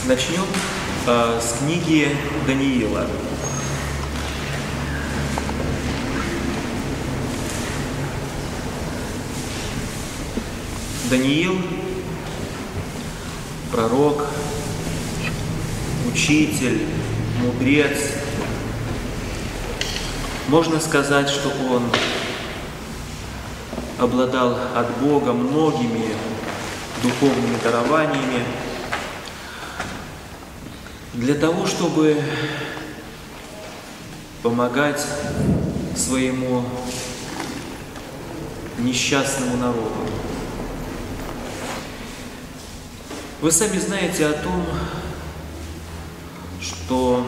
Начнем с книги Даниила. Даниил, пророк, учитель, мудрец. Можно сказать, что он обладал от Бога многими духовными дарованиями для того, чтобы помогать своему несчастному народу. Вы сами знаете о том, что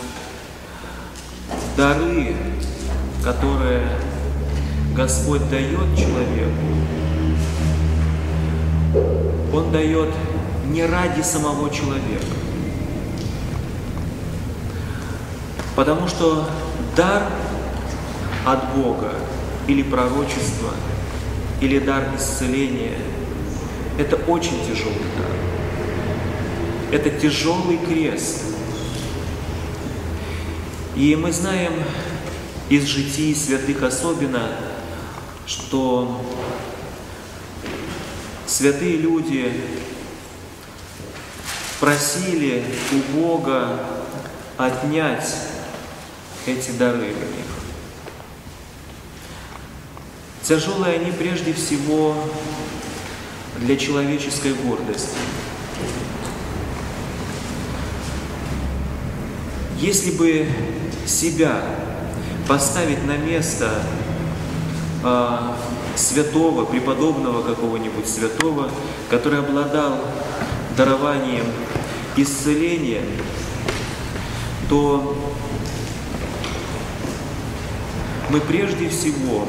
дары, которые Господь дает человеку, Он дает не ради самого человека. Потому что дар от Бога, или пророчество, или дар исцеления – это очень тяжелый дар. Это тяжелый крест. И мы знаем из житий святых особенно, что святые люди просили у Бога отнять эти дары у них. Тяжелые они прежде всего для человеческой гордости. Если бы себя поставить на место святого, преподобного какого-нибудь святого, который обладал дарованием исцеления, то мы прежде всего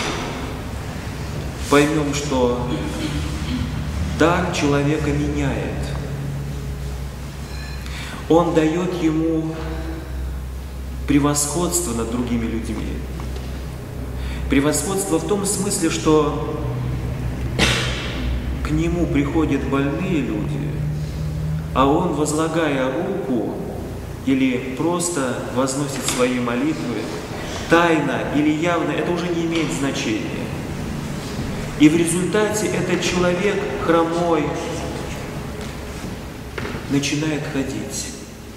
поймем, что дар человека меняет. Он дает ему превосходство над другими людьми. Превосходство в том смысле, что к нему приходят больные люди, а он, возлагая руку или просто возносит свои молитвы, тайно или явно, это уже не имеет значения. И в результате этот человек хромой начинает ходить.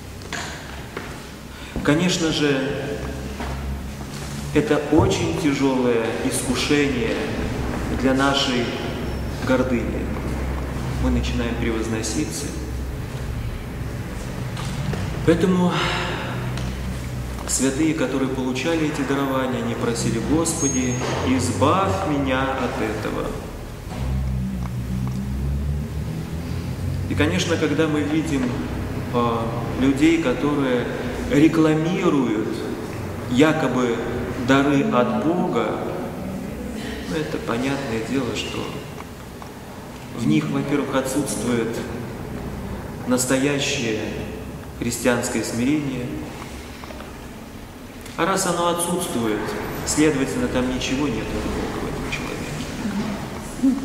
Конечно же, это очень тяжелое искушение для нашей гордыни. Мы начинаем превозноситься. Поэтому святые, которые получали эти дарования, они просили: Господи, избавь меня от этого. И, конечно, когда мы видим людей, которые рекламируют якобы дары от Бога, это понятное дело, что в них, во-первых, отсутствует настоящее христианское смирение, а раз оно отсутствует, следовательно, там ничего нет от Бога в этом человеке.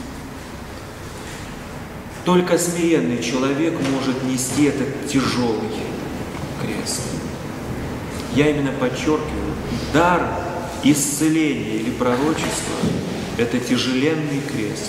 Только смиренный человек может нести этот тяжелый крест. Я именно подчеркиваю, дар исцеления или пророчества – это тяжеленный крест.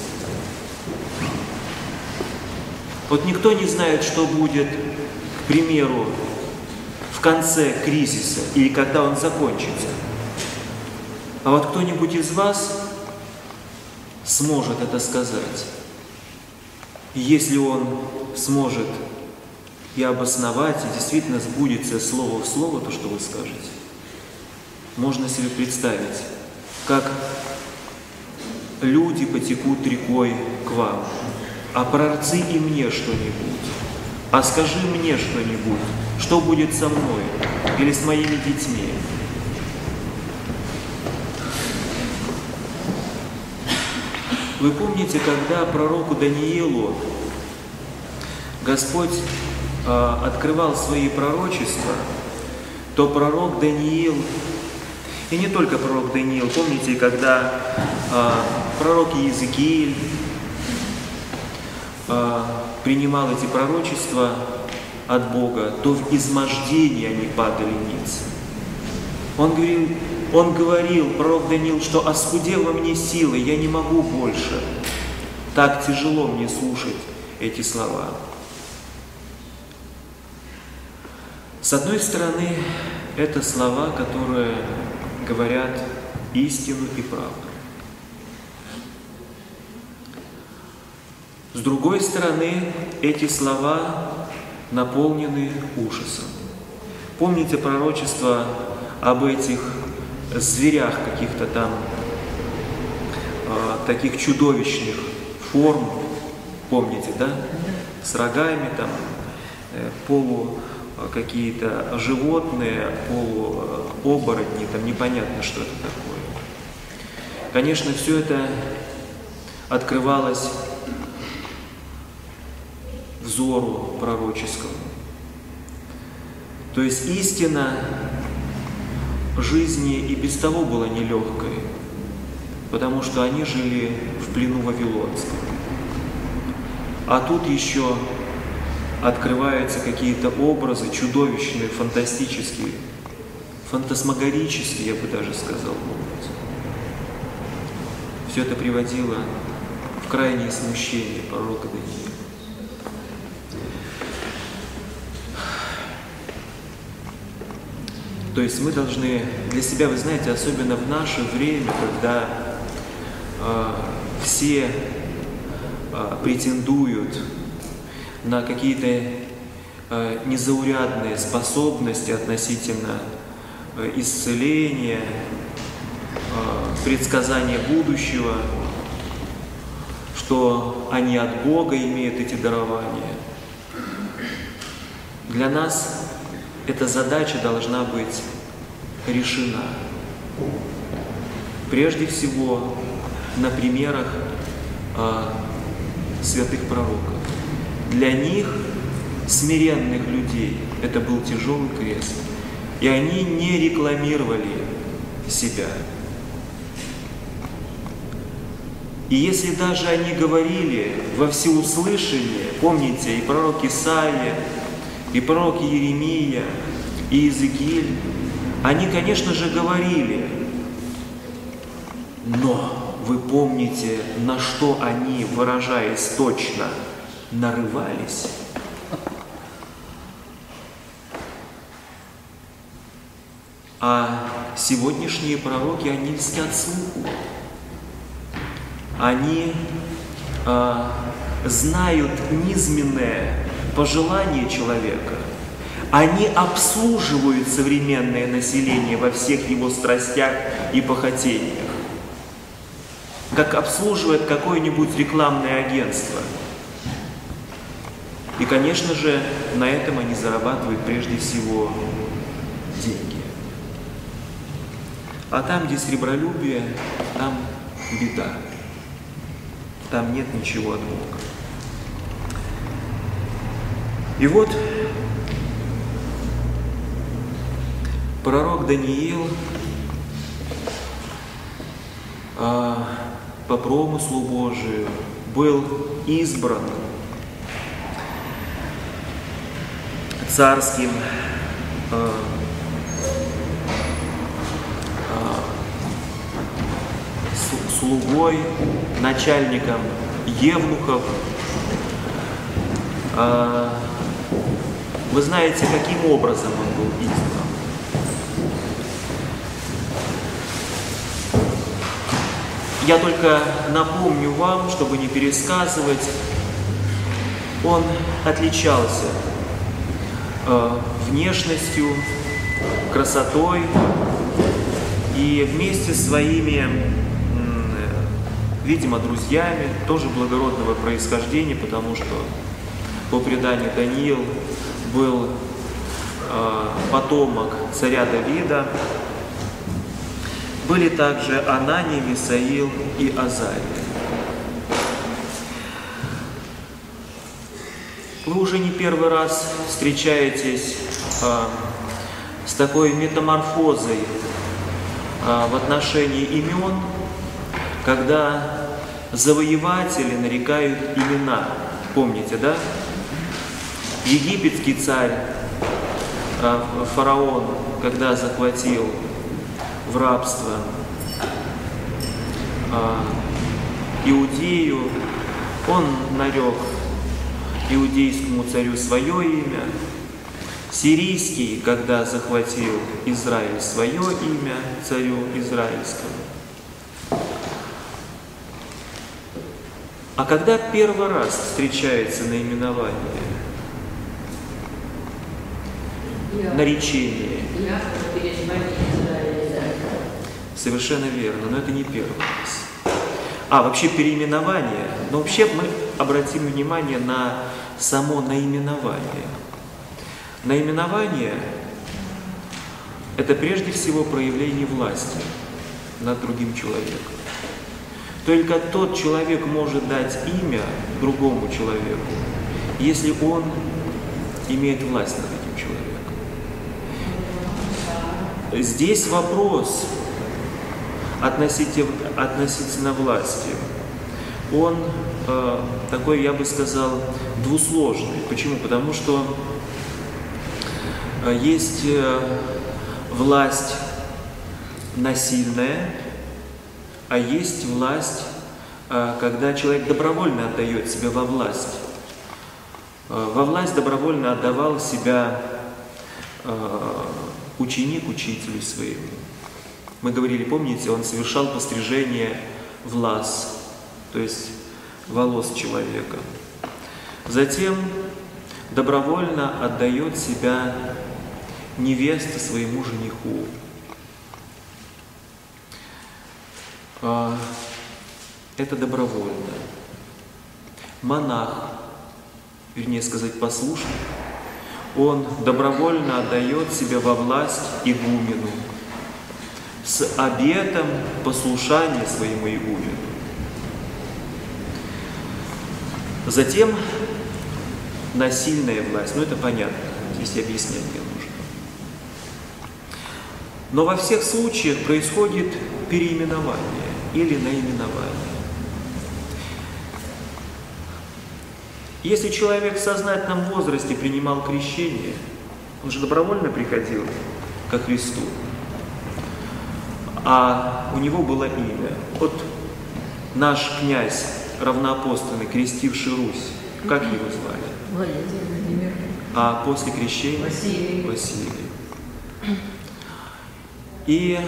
Вот никто не знает, что будет, к примеру, в конце кризиса или когда он закончится. А вот кто-нибудь из вас сможет это сказать. И если он сможет и обосновать, и действительно сбудется слово в слово то, что вы скажете, можно себе представить, как люди потекут рекой к вам. А прорци и мне что-нибудь, а скажи мне что-нибудь, что будет со мной или с моими детьми. Вы помните, когда пророку Даниилу Господь открывал свои пророчества, то пророк Даниил, и не только пророк Даниил, помните, когда пророк Иезекииль принимал эти пророчества от Бога, то в измождении они падали ниц. Он говорил, пророк Даниил, что оскудела мне силы, я не могу больше. Так тяжело мне слушать эти слова. С одной стороны, это слова, которые говорят истину и правду. С другой стороны, эти слова наполнены ужасом. Помните пророчество об этих зверях каких-то там, таких чудовищных форм, помните, да? С рогами, там, полу какие-то животные, полуоборотни, там непонятно, что это такое. Конечно, все это открывалось взору пророческому. То есть истина жизни и без того была нелегкой, потому что они жили в плену вавилонском. А тут еще открываются какие-то образы чудовищные, фантастические, фантасмагорические, я бы даже сказал. Все это приводило в крайнее смущение пророка Даниила. То есть мы должны для себя, вы знаете, особенно в наше время, когда все претендуют на какие-то незаурядные способности относительно исцеления, предсказания будущего, что они от Бога имеют эти дарования. Для нас эта задача должна быть решена. Прежде всего, на примерах святых пророков. Для них, смиренных людей, это был тяжелый крест. И они не рекламировали себя. И если даже они говорили во всеуслышание, помните, и пророк Исаия, и пророк Иеремия, и Иезекииль, они, конечно же, говорили, но вы помните, на что они, выражаясь точно, нарывались? А сегодняшние пророки, они льстят слуху. Они знают низменное пожелание человека. Они обслуживают современное население во всех его страстях и похотениях, как обслуживает какое-нибудь рекламное агентство. И, конечно же, на этом они зарабатывают прежде всего деньги. А там, где сребролюбие, там беда. Там нет ничего от Бога. И вот пророк Даниил по промыслу Божию был избран царским слугой, начальником евнухов. Вы знаете, каким образом он был избран? Я только напомню вам, чтобы не пересказывать, он отличался внешностью, красотой, и вместе с своими, видимо, друзьями, тоже благородного происхождения, потому что по преданию Даниил был потомок царя Давида. Были также Анания, Мисаил и Азария. Вы уже не первый раз встречаетесь с такой метаморфозой в отношении имен, когда завоеватели нарекают имена помните, да? Египетский царь, фараон, когда захватил в рабство Иудею, он нарек иудейскому царю свое имя. Сирийский, когда захватил Израиль, свое имя царю израильскому. А когда первый раз встречается наименование, наречение? Совершенно верно, но это не первый раз. Вообще переименование. Но вообще мы обратим внимание на само наименование. Наименование – это прежде всего проявление власти над другим человеком. Только тот человек может дать имя другому человеку, если он имеет власть над этим человеком. Здесь вопрос относительно власти. Он такой, я бы сказал, двусложный. Почему? Потому что есть власть насильная, а есть власть, когда человек добровольно отдает себя во власть. Во власть добровольно отдавал себя ученик учителю своему. Мы говорили, помните, он совершал пострижение влас, то есть волос человека. Затем добровольно отдает себя невеста своему жениху. Это добровольно. Монах, вернее сказать, послушник, он добровольно отдает себя во власть игумену с обетом послушания своему игумену. Затем насильная власть, это понятно, здесь объяснять не нужно. Но во всех случаях происходит переименование или наименование. Если человек в сознательном возрасте принимал крещение, он же добровольно приходил ко Христу, а у него было имя. Вот наш князь равноапостольный, крестивший Русь, как его звали? Владимир. А после крещения? Василий. И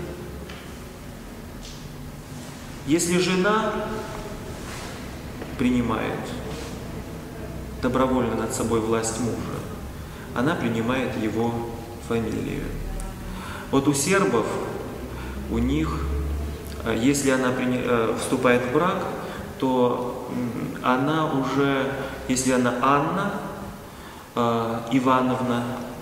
если жена принимает добровольно над собой власть мужа, она принимает его фамилию. Вот у сербов, у них, если она вступает в брак, то она уже, если она Анна Ивановна,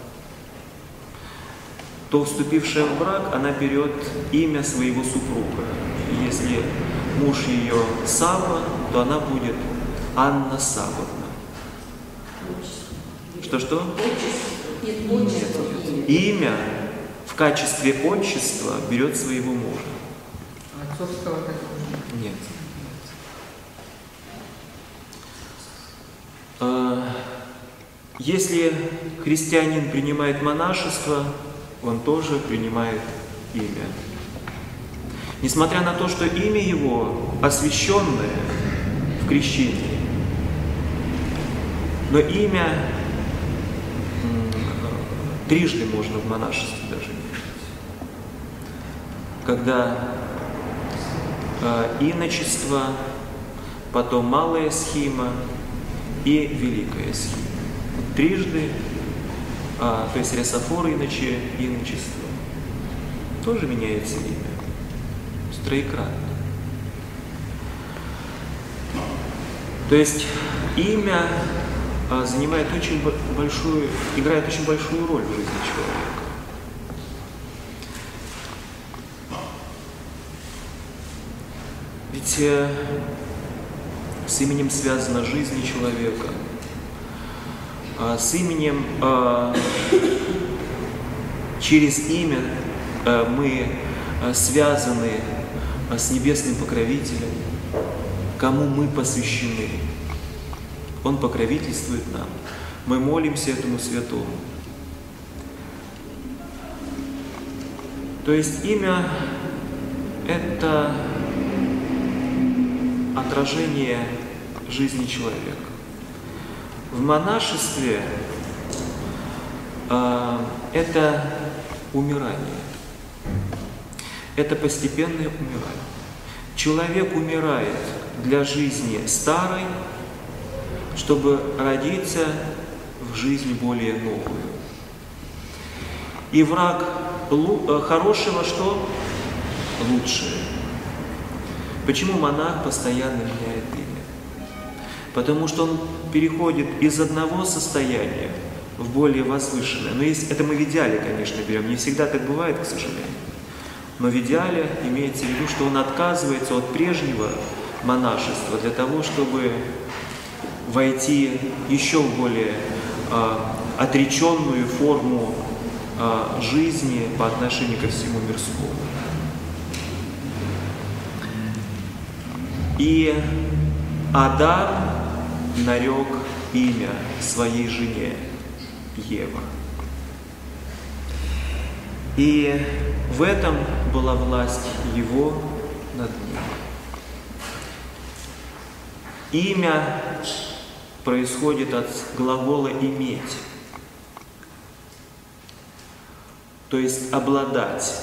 то, вступившая в брак, она берет имя своего супруга. И если муж ее Савва, то она будет Анна Саввовна. Что-что? Нет. Имя в качестве отчества берет своего мужа. Отцовского Нет. Если христианин принимает монашество, он тоже принимает имя. Несмотря на то, что имя его освященное в крещении, но имя трижды можно в монашестве даже менять. Когда иночество, потом малая схима и великая схима. Трижды, то есть ресофор иночество, тоже меняется имя. Троекратно. То есть имя играет очень большую роль в жизни человека. Ведь с именем связана жизнь человека. С именем, через имя мы связаны с небесным покровителем, кому мы посвящены. Он покровительствует нам. Мы молимся этому святому. То есть имя – это отражение жизни человека. В монашестве это умирание. Это постепенное умирание. Человек умирает для жизни старой, чтобы родиться в жизнь более новую. И враг хорошего что? Лучшее. Почему монах постоянно меняет имя? Потому что он переходит из одного состояния в более возвышенное. Но это мы в идеале, конечно, берем. Не всегда так бывает, к сожалению. Но в идеале имеется в виду, что он отказывается от прежнего монашества для того, чтобы войти еще в более отреченную форму жизни по отношению ко всему мирскому. И Адам нарек имя своей жене Ева. И в этом была власть его над ним. Имя происходит от глагола «иметь», то есть обладать.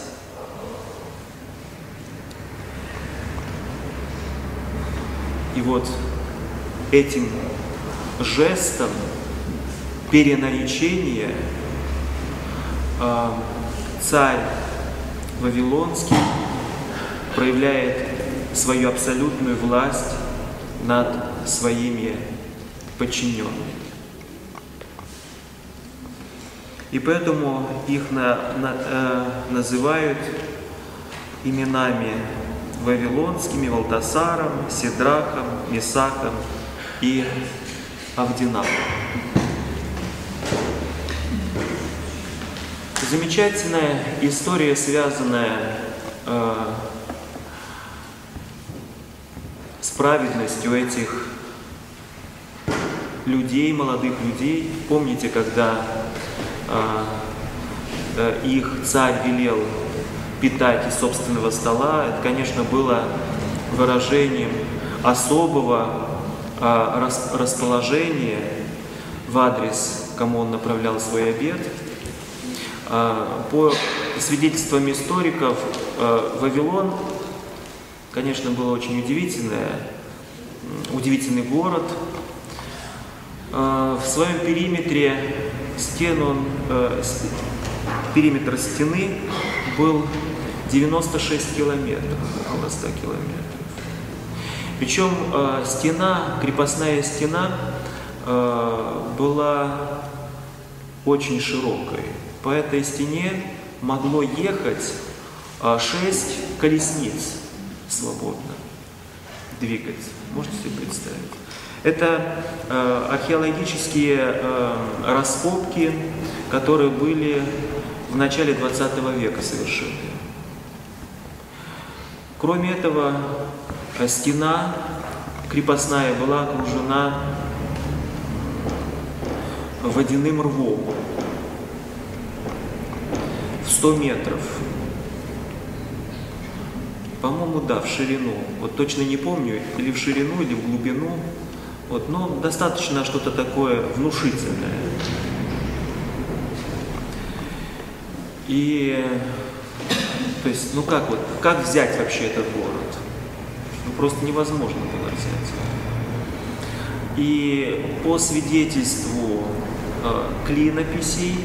И вот этим жестом перенаречения царь Вавилонский проявляет свою абсолютную власть над своими подчиненными. И поэтому их называют именами вавилонскими: Валтасаром, Сидрахом, Месахом и Авдинахом. Замечательная история, связанная с праведностью этих людей, молодых людей. Помните, когда их царь велел питать из собственного стола, это, конечно, было выражением особого расположения в адрес, кому он направлял свой обед. По свидетельствам историков, Вавилон, конечно, был очень удивительный город. В своем периметре периметр стены был 96 километров, около 100 километров. Причем крепостная стена была очень широкой. По этой стене могло ехать 6 колесниц свободно двигаться. Можете себе представить? Это археологические раскопки, которые были в начале 20 века совершены. Кроме этого, стена крепостная была окружена водяным рвом в 100 метров. По-моему, да, в ширину. Вот точно не помню, или в ширину, или в глубину. Вот, но достаточно что-то такое внушительное. И, то есть, как взять вообще этот город? Просто невозможно было взять. И по свидетельству клинописей,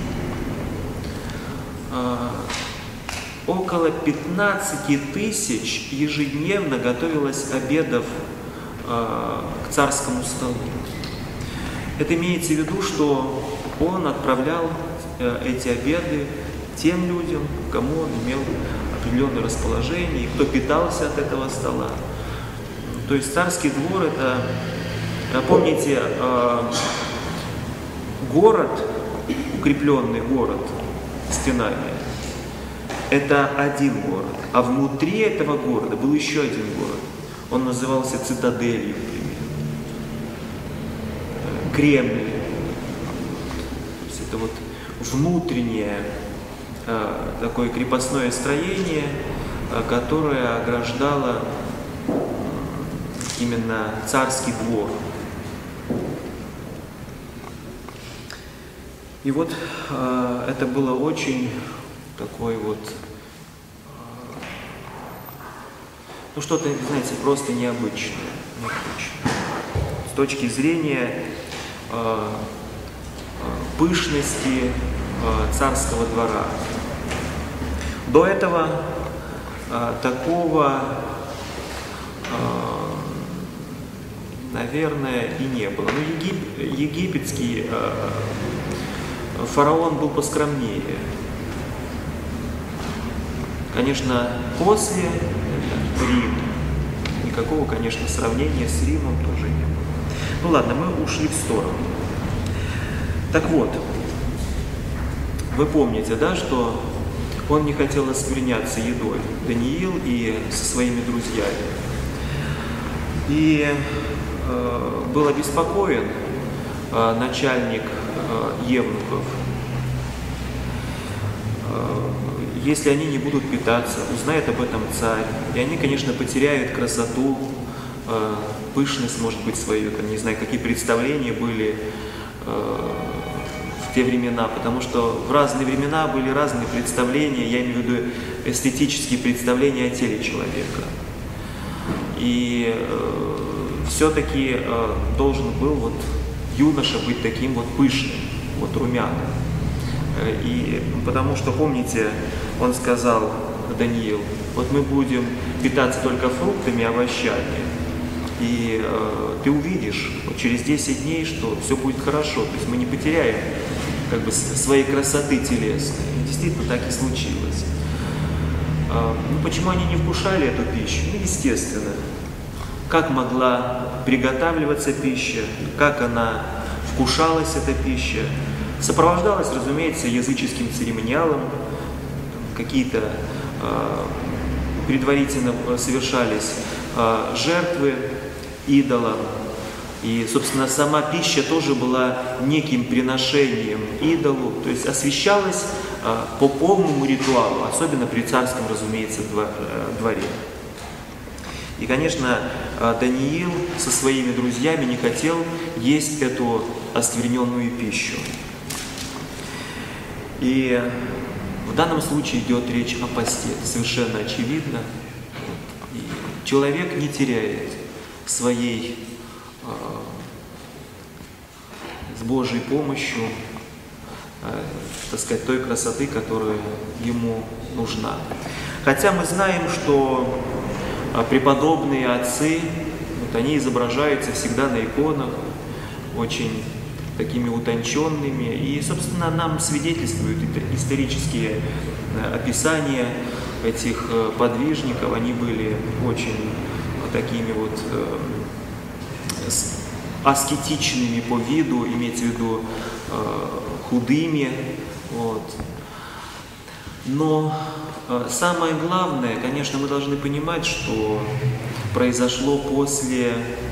около 15 тысяч ежедневно готовилось обедов к царскому столу. Это имеется в виду, что он отправлял эти обеды тем людям, кому он имел определенное расположение, и кто питался от этого стола. То есть царский двор — это, помните, город, укрепленный город стенами, это один город, а внутри этого города был еще один город. Он назывался цитаделью, примерно. Кремль. То есть это вот внутреннее такое крепостное строение, которое ограждало именно царский двор. И вот это было очень такой вот, ну что-то, знаете, просто необычное. С точки зрения пышности царского двора. До этого такого, наверное, и не было. Но египетский фараон был поскромнее. Конечно, после Рим. Никакого, конечно, сравнения с Римом тоже не было. Ну ладно, мы ушли в сторону. Так вот, вы помните, да, что он не хотел оскверняться едой, Даниил и со своими друзьями. И был обеспокоен начальник евнухов. Если они не будут питаться, узнает об этом царь, и они, конечно, потеряют красоту, пышность, может быть, свою, там, не знаю, какие представления были в те времена, потому что в разные времена были разные представления, я имею в виду эстетические представления о теле человека. И все-таки должен был вот юноша быть таким вот пышным, вот румяным. И потому что, помните, он сказал, Даниил, вот мы будем питаться только фруктами и овощами, и ты увидишь вот через 10 дней, что все будет хорошо, то есть мы не потеряем как бы своей красоты телесной. И действительно так и случилось. Ну, почему они не вкушали эту пищу? Ну, естественно. Как могла приготавливаться пища, как она вкушалась, эта пища, сопровождалась, разумеется, языческим церемониалом, какие-то предварительно совершались жертвы идолам, и, собственно, сама пища тоже была неким приношением идолу, то есть освящалась по полному ритуалу, особенно при царском, разумеется, дворе. И, конечно, Даниил со своими друзьями не хотел есть эту оскверненную пищу. И в данном случае идет речь о посте, это совершенно очевидно. И человек не теряет своей, с Божьей помощью, так сказать, той красоты, которая ему нужна. Хотя мы знаем, что преподобные отцы, вот они изображаются всегда на иконах, очень такими утонченными, и, собственно, нам свидетельствуют исторические описания этих подвижников, они были очень такими вот аскетичными по виду, имеется в виду худыми, вот. Но самое главное, конечно, мы должны понимать, что произошло после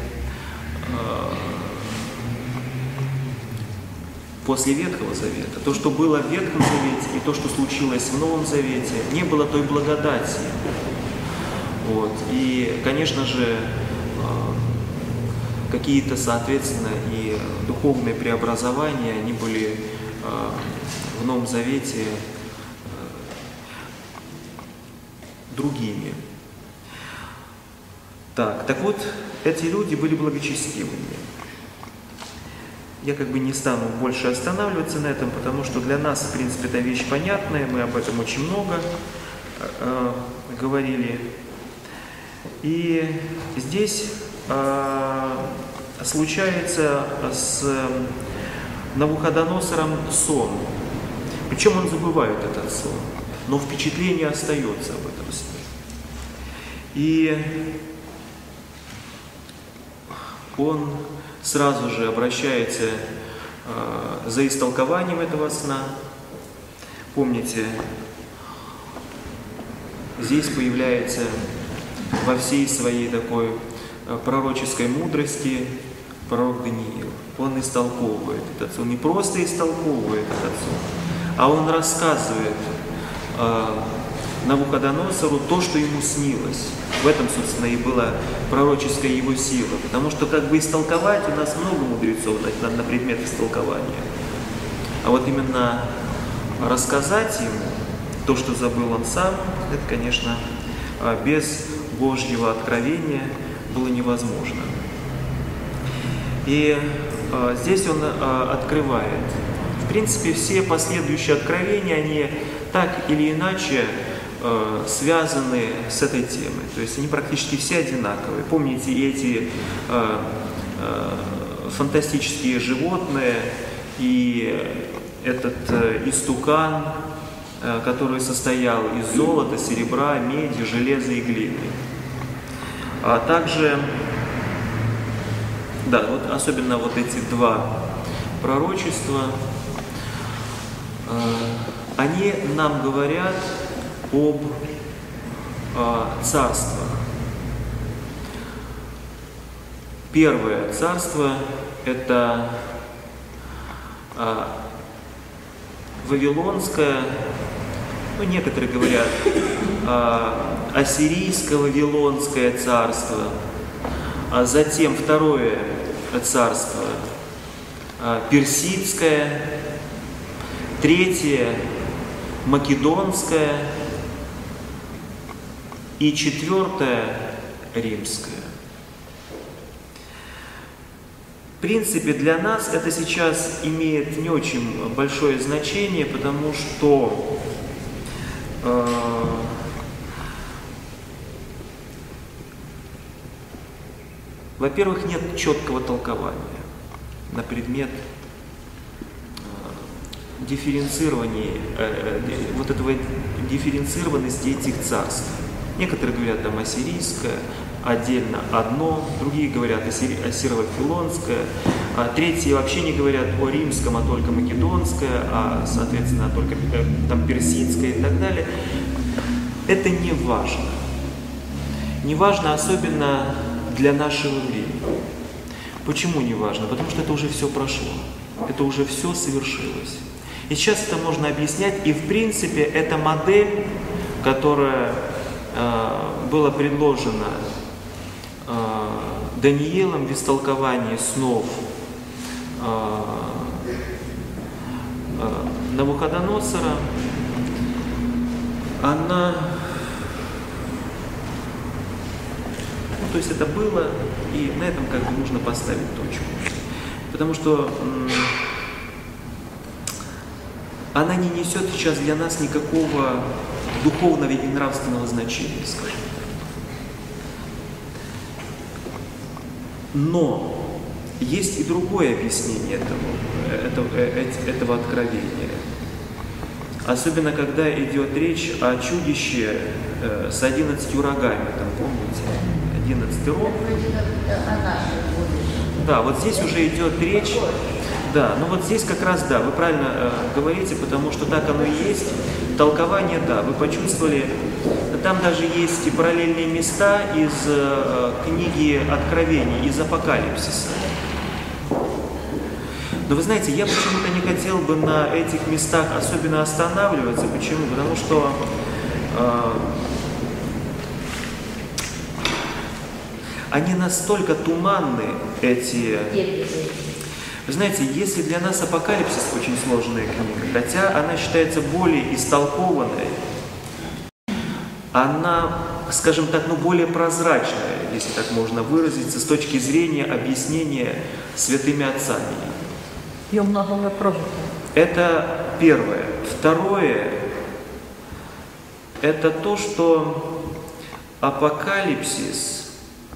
Ветхого Завета. То, что было в Ветхом Завете, и то, что случилось в Новом Завете, не было той благодати. Вот. И, конечно же, какие-то, соответственно, и духовные преобразования, они были в Новом Завете другими. Так вот, эти люди были благочестивыми. Я как бы не стану больше останавливаться на этом, потому что для нас, в принципе, эта вещь понятная, мы об этом очень много говорили. И здесь случается с Навуходоносором сон. Причем он забывает этот сон, но впечатление остается об этом сне. И он сразу же обращается за истолкованием этого сна. Помните, здесь появляется во всей своей такой пророческой мудрости пророк Даниил. Он истолковывает этот сон. Не просто истолковывает этот сон, а он рассказывает Навуходоносору то, что ему снилось. В этом, собственно, и была пророческая его сила. Потому что как бы истолковать у нас много мудрецов на предмет истолкования. А вот именно рассказать ему то, что забыл он сам, это, конечно, без Божьего откровения было невозможно. И здесь он открывает. В принципе, все последующие откровения, они так или иначе связаны с этой темой. То есть они практически все одинаковые. Помните эти фантастические животные и этот истукан, который состоял из золота, серебра, меди, железа и глины. А также, да, вот особенно вот эти два пророчества, они нам говорят об царствах. Первое царство – это Вавилонское, ну, некоторые говорят, Ассирийско-Вавилонское царство, а затем второе царство Персидское, третье Македонское и четвертое Римское. В принципе, для нас это сейчас имеет не очень большое значение, потому что во-первых, нет четкого толкования на предмет дифференцирования, вот этого дифференцированности этих царств. Некоторые говорят там ассирийское, отдельно одно, другие говорят ассиро-вавилонское, а третьи вообще не говорят о римском, а только македонское, а соответственно только там персидское и так далее. Это не важно. Не важно особенно для нашего времени. Почему не важно? Потому что это уже все прошло, это уже все совершилось. И сейчас это можно объяснять, и в принципе эта модель, которая была предложена Даниилом в истолковании снов Навуходоносора, она, ну, то есть это было, и на этом как бы нужно поставить точку. Потому что она не несет сейчас для нас никакого духовного и нравственного значения, скажем так. Но есть и другое объяснение этого откровения. Особенно, когда идет речь о чудище с 11 рогами, там, помните, 11 рог. Да, вот здесь уже идет речь, да, ну вот здесь как раз, да, вы правильно говорите, потому что так оно и есть. Толкование, да, вы почувствовали, там даже есть и параллельные места из книги Откровений, из Апокалипсиса. Но вы знаете, я почему-то не хотел бы на этих местах особенно останавливаться. Почему? Потому что они настолько туманны, эти... Вы знаете, если для нас Апокалипсис очень сложная книга, хотя она считается более истолкованной, она, скажем так, ну, более прозрачная, если так можно выразиться, с точки зрения объяснения святыми отцами. Ее много уже прожито. Это первое. Второе, это то, что Апокалипсис,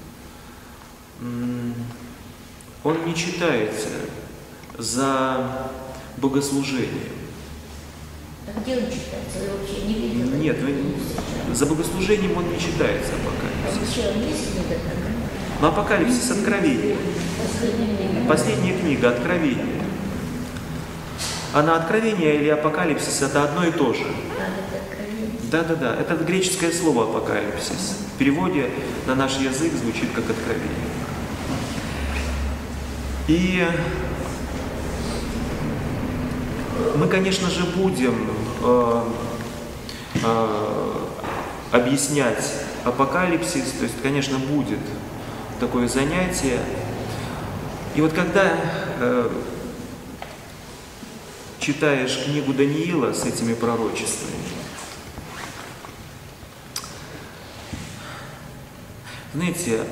он не читается за богослужением. А где он читается? Я вообще не видела. Нет, за богослужением он не читается, Апокалипсис. А вообще он есть книга такая? Но Апокалипсис — Откровение. Последняя книга — Откровение. А на Откровение или Апокалипсис — это одно и то же. Это Откровение. Да-да-да, это греческое слово «апокалипсис». В переводе на наш язык звучит как «откровение». И мы, конечно же, будем объяснять апокалипсис, то есть, конечно, будет такое занятие. И вот когда читаешь книгу Даниила с этими пророчествами, знаете,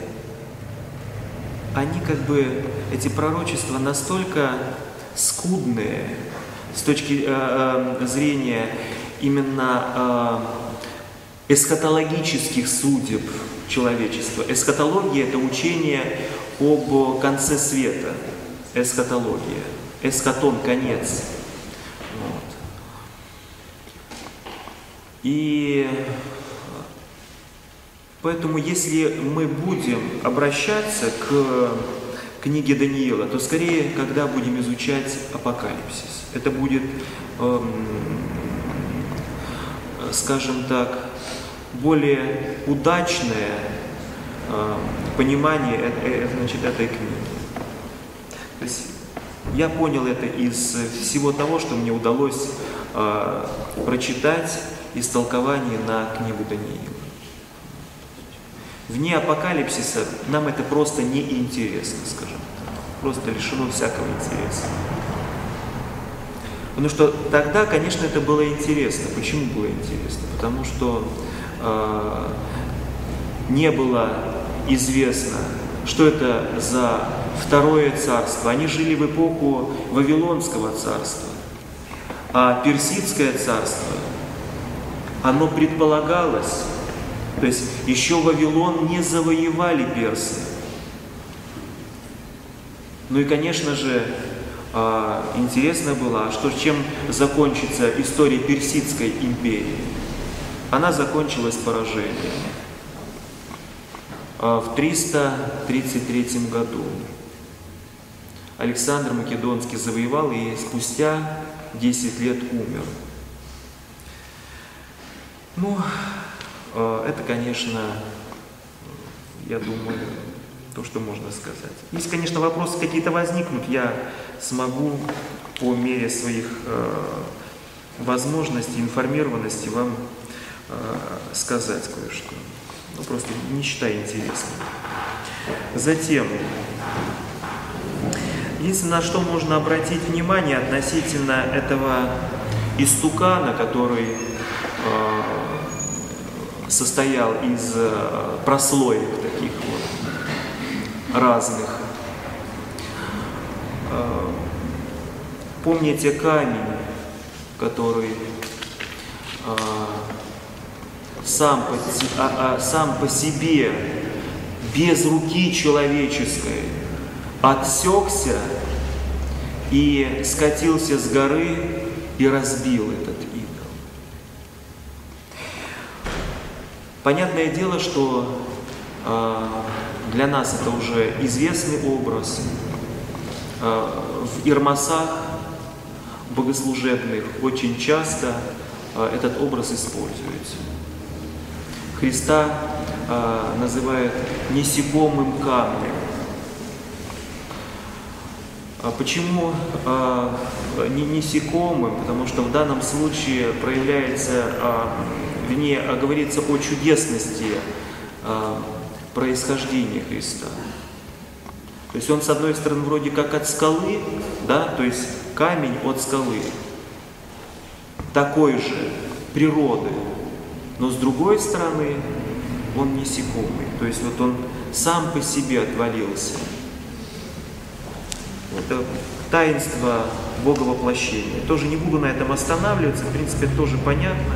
они эти пророчества настолько скудные с точки зрения именно эсхатологических судеб человечества. Эсхатология – это учение об конце света. Эсхатология. Эсхатон – конец. Вот. И поэтому, если мы будем обращаться к книге Даниила, то скорее, когда будем изучать апокалипсис. Это будет, скажем так, более удачное понимание этой книги. То есть я понял это из всего того, что мне удалось прочитать из толкования на книгу Даниила. Вне апокалипсиса нам это просто неинтересно, скажем так. Просто лишено всякого интереса. Потому что тогда, конечно, это было интересно. Почему было интересно? Потому что не было известно, что это за второе царство. Они жили в эпоху Вавилонского царства. А Персидское царство, оно предполагалось, то есть еще Вавилон не завоевали персы. Ну и, конечно же, интересно было, чем закончится история Персидской империи. Она закончилась поражением. В 333 году Александр Македонский завоевал и спустя 10 лет умер. Ну, это, конечно, я думаю, то, что можно сказать. Если, конечно, вопросы какие-то возникнут, я смогу по мере своих возможностей, информированности вам сказать кое-что. Ну, просто не считая интересным. Затем, единственное, на что можно обратить внимание относительно этого истукана, который состоял из прослоек таких вот разных. Помните камень, который сам по себе, без руки человеческой, отсекся и скатился с горы и разбил этот идол. Понятное дело, что для нас это уже известный образ. В ирмасах богослужебных очень часто этот образ используется. Христа называют несекомым камнем. Почему несекомым? Потому что в данном случае проявляется, говорится о чудесности происхождения Христа. То есть он, с одной стороны, вроде как от скалы, да, то есть камень от скалы, такой же природы, но с другой стороны, он несекомый. То есть вот он сам по себе отвалился. Это таинство Боговоплощения. Тоже не буду на этом останавливаться, в принципе, это тоже понятно.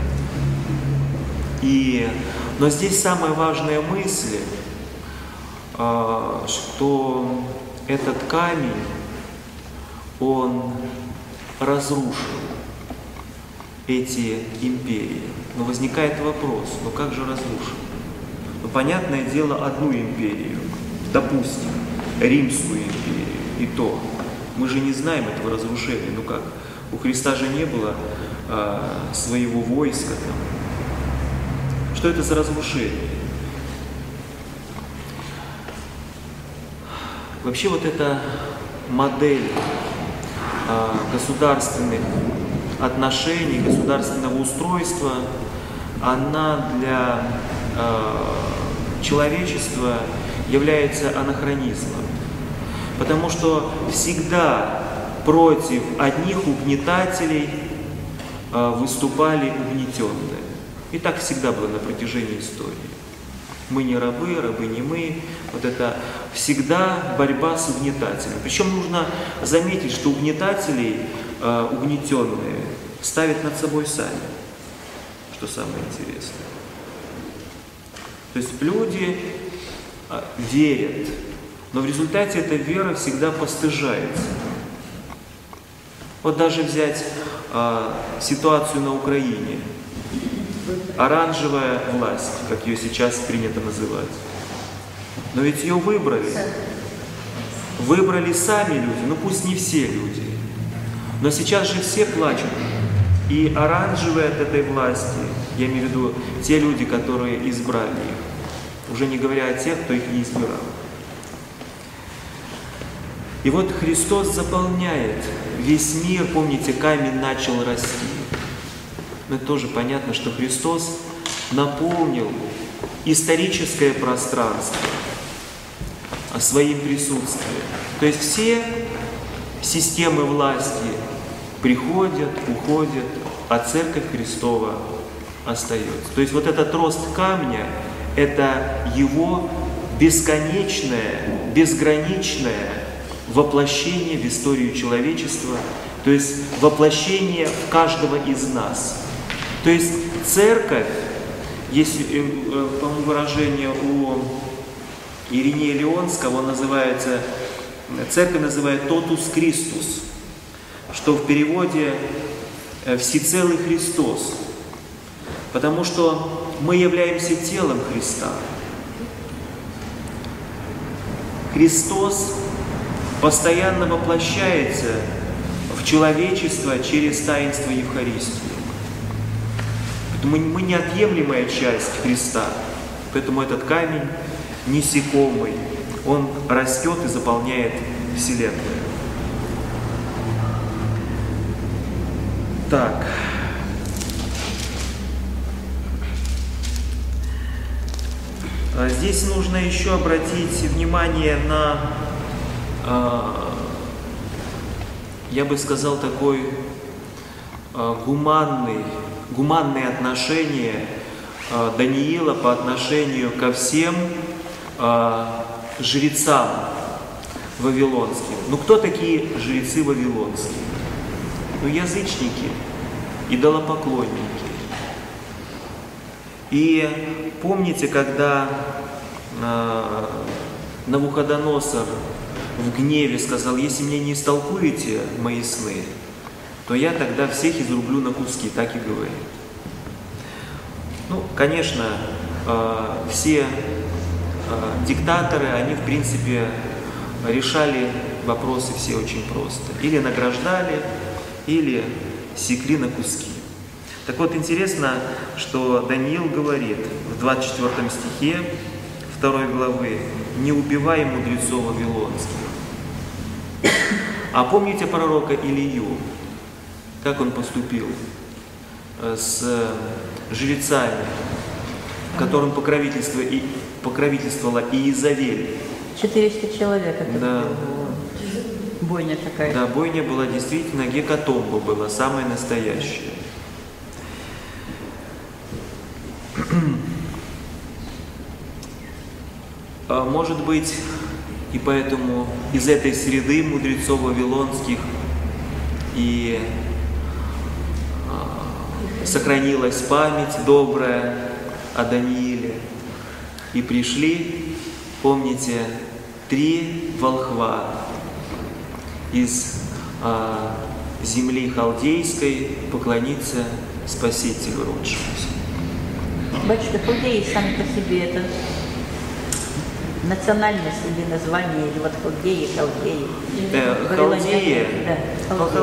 Но здесь самая важная мысль, что этот камень, он разрушил эти империи. Но возникает вопрос, как же разрушил? Понятное дело, одну империю, допустим, Римскую империю, и то. Мы же не знаем этого разрушения. Как? У Христа же не было своего войска там. Что это за разрушение? Вообще вот это модель государственных отношений, государственного устройства, она для человечества является анахронизмом. Потому что всегда против одних угнетателей выступали угнетенные. И так всегда было на протяжении истории. Мы не рабы, рабы не мы. Вот это всегда борьба с угнетателем. Причем нужно заметить, что угнетателей угнетенные ставят над собой сами, что самое интересное. То есть люди верят, но в результате эта вера всегда постыжается. Вот даже взять ситуацию на Украине. Оранжевая власть, как ее сейчас принято называть. Но ведь ее выбрали. Выбрали сами люди, ну пусть не все люди. Но сейчас же все плачут. И оранжевые от этой власти, я имею в виду те люди, которые избрали их, уже не говоря о тех, кто их не избирал. И вот Христос заполняет весь мир, помните, камень начал расти. Но это тоже понятно, что Христос наполнил историческое пространство своим присутствием. То есть все системы власти приходят, уходят, а Церковь Христова остается. То есть вот этот рост камня – это его бесконечное, безграничное воплощение в историю человечества, то есть воплощение в каждого из нас. То есть Церковь, есть, по-моему, выражение у Иринея Леонского, он называется, Церковь называет «Тотус Христус», что в переводе «всецелый Христос», потому что мы являемся телом Христа. Христос постоянно воплощается в человечество через таинство Евхаристии. Мы неотъемлемая часть Христа, поэтому этот камень несекомый, он растет и заполняет Вселенную. Так. Здесь нужно еще обратить внимание на, я бы сказал, такой гуманное отношение Даниила по отношению ко всем жрецам вавилонским. Ну, кто такие жрецы вавилонские? Ну, язычники, идолопоклонники. И помните, когда Навуходоносор в гневе сказал: если мне не истолкуете мои сны, то я тогда всех изрублю на куски, так и говорит. Ну, конечно, все диктаторы, они, в принципе, решали вопросы все очень просто. Или награждали, или секли на куски. Так вот, интересно, что Даниил говорит в 24 стихе 2 главы: «Не убивай мудрецов вавилонских». А помните пророка Илию? Как он поступил с жрецами, которым покровительствовала Иезавель? 400 человек это да. было. Бойня такая. Да, бойня была действительно, гекатомба была, самая настоящая. Может быть, и поэтому из этой среды мудрецов вавилонских и сохранилась память добрая о Данииле. И пришли, помните, 3 волхва из земли халдейской поклониться Спасителю родшемуся. Батюшка, халдеи сами по себе это национальность или название, или вот халдеи.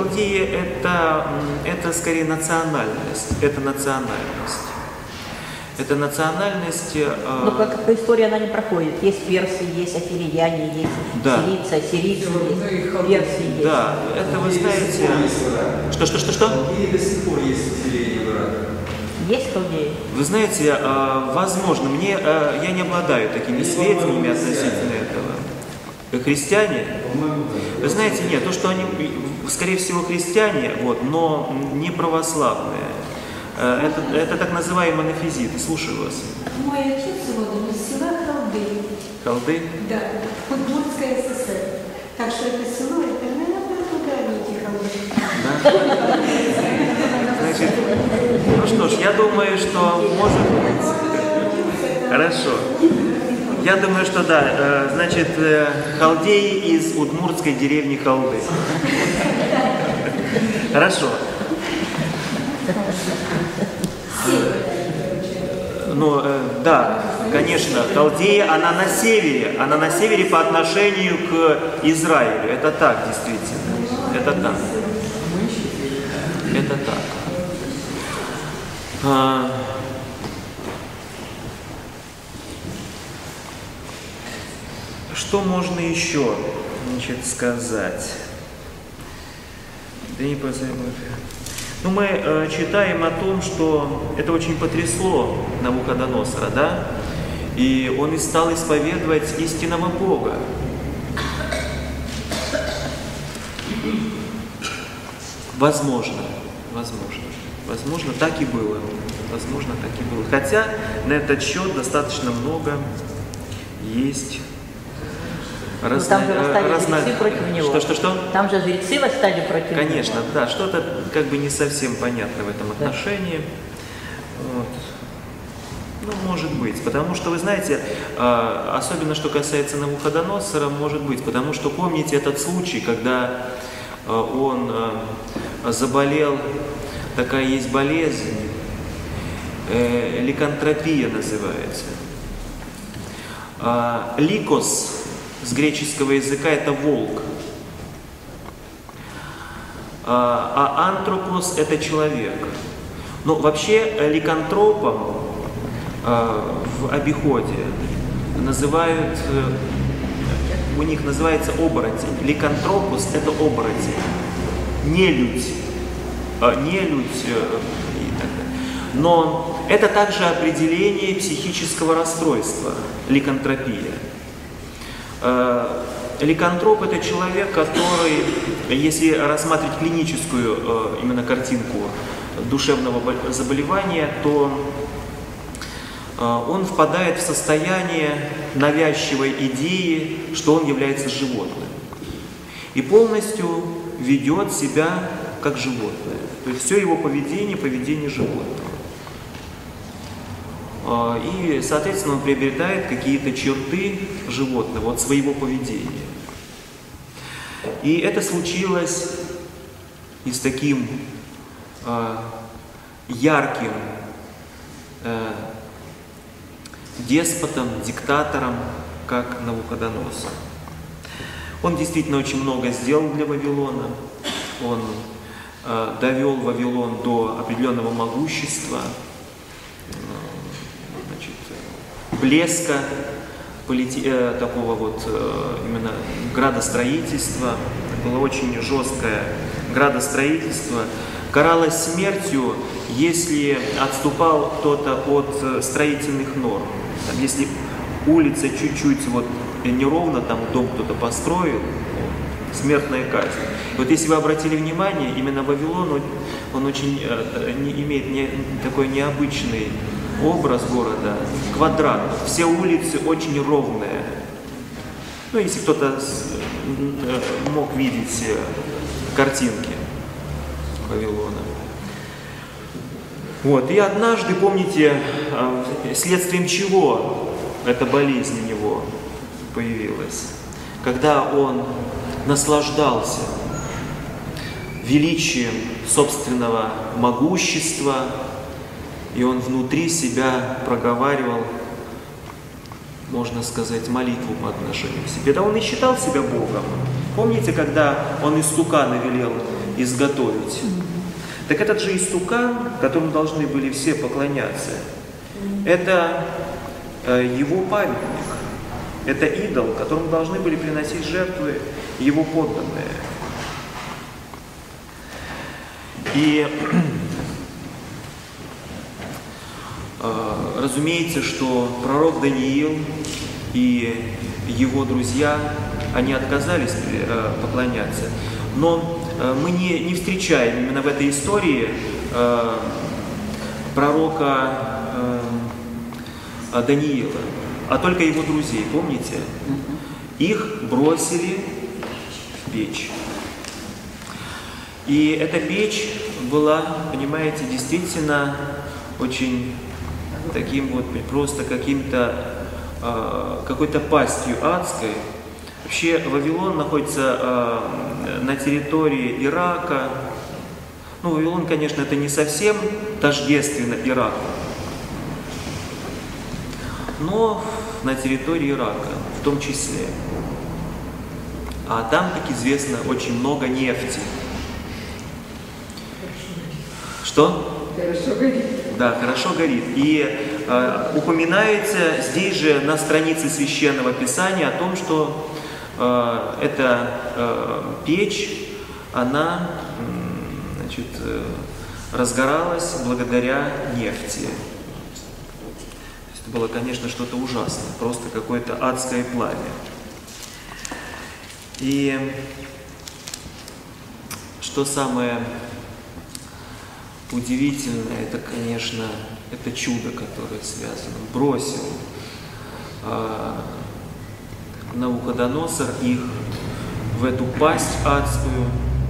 Халдея это скорее национальность. Это национальность. Это национальность... Но как по истории она не проходит. Есть персы, есть афирияне, есть сирийцы, ассирийцы, есть персы, есть. Да, это вы знаете... Что? Халдеи до сих пор есть поселение в Ираке. Есть халдеи? Вы знаете, возможно, я не обладаю такими сведениями относительно этого. Христиане? Вы знаете, нет, то, что они, скорее всего, христиане, вот, но не православные. Это так называемые монофизиты. Слушаю вас. Мой отец родом из села Халды. Халды? Да, Удмуртская ССР. Так что это село, это, наверное, эти Халды. Да? Значит, ну что ж, я думаю, что может быть. Хорошо. Я думаю, что да. Значит, халдеи из удмуртской деревни Халды. Хорошо. Ну, да, конечно, Халдея, она на севере по отношению к Израилю. Это так, действительно. Это так. Это так. Что можно еще, значит, сказать? Да не позовем. Ну, мы читаем о том, что это очень потрясло Навуходоносора, да? И он и стал исповедовать истинного Бога. Возможно, так и было. Возможно, так и было. Хотя на этот счет достаточно много есть. Там же восстали жрецы против него. Что? Там же жрецы восстали против него. Конечно, да, что-то как бы не совсем понятно в этом отношении. Вот. Ну, может быть, потому что, вы знаете, особенно что касается Навуходоносора, может быть, потому что помните этот случай, когда он заболел, такая есть болезнь, ликантропия называется. Ликос с греческого языка это волк, а антропос это человек. Но вообще ликантропом в обиходе называют, у них называется оборотень. Ликантропус это оборотень, нелюдь, и так далее. Но это также определение психического расстройства, ликантропия. Ликантроп – это человек, который, если рассматривать клиническую именно картинку душевного заболевания, то он впадает в состояние навязчивой идеи, что он является животным. И полностью ведет себя как животное. То есть все его поведение – поведение животного. И, соответственно, он приобретает какие-то черты животного, от своего поведения. И это случилось и с таким ярким деспотом, диктатором, как Навуходоносор. Он действительно очень много сделал для Вавилона. Он довел Вавилон до определенного могущества, блеска, такого вот именно градостроительства. Было очень жесткое градостроительство. Каралось смертью, если отступал кто-то от строительных норм. Там, если улица чуть-чуть вот неровно, там дом кто-то построил, смертная казнь. Вот если вы обратили внимание, именно Вавилон, он очень имеет такой необычный образ города, квадрат. Все улицы очень ровные. Ну, если кто-то мог видеть картинки Вавилона. Вот. И однажды, помните, следствием чего эта болезнь у него появилась? Когда он наслаждался величием собственного могущества, и он внутри себя проговаривал, можно сказать, молитву по отношению к себе. Да он и считал себя Богом. Помните, когда он истукана велел изготовить? Так этот же истукан, которому должны были все поклоняться, Это его памятник. Это идол, которому должны были приносить жертвы его подданные. И разумеется, что пророк Даниил и его друзья, они отказались поклоняться. Но мы не встречаем именно в этой истории пророка Даниила, а только его друзей, помните? Их бросили в печь. И эта печь была, понимаете, действительно очень таким вот, просто какой-то пастью адской. Вообще Вавилон находится на территории Ирака. Ну, Вавилон, конечно, это не совсем тождественно Ираку, но на территории Ирака в том числе. А там, как известно, очень много нефти. Что? Хорошо горит. Да, хорошо горит. И упоминается здесь же на странице Священного Писания о том, что эта печь, она, значит, разгоралась благодаря нефти. Это было, конечно, что-то ужасное, просто какое-то адское пламя. И что самое удивительное, это, конечно, это чудо, которое связано. Бросил Навуходоносор их в эту пасть адскую,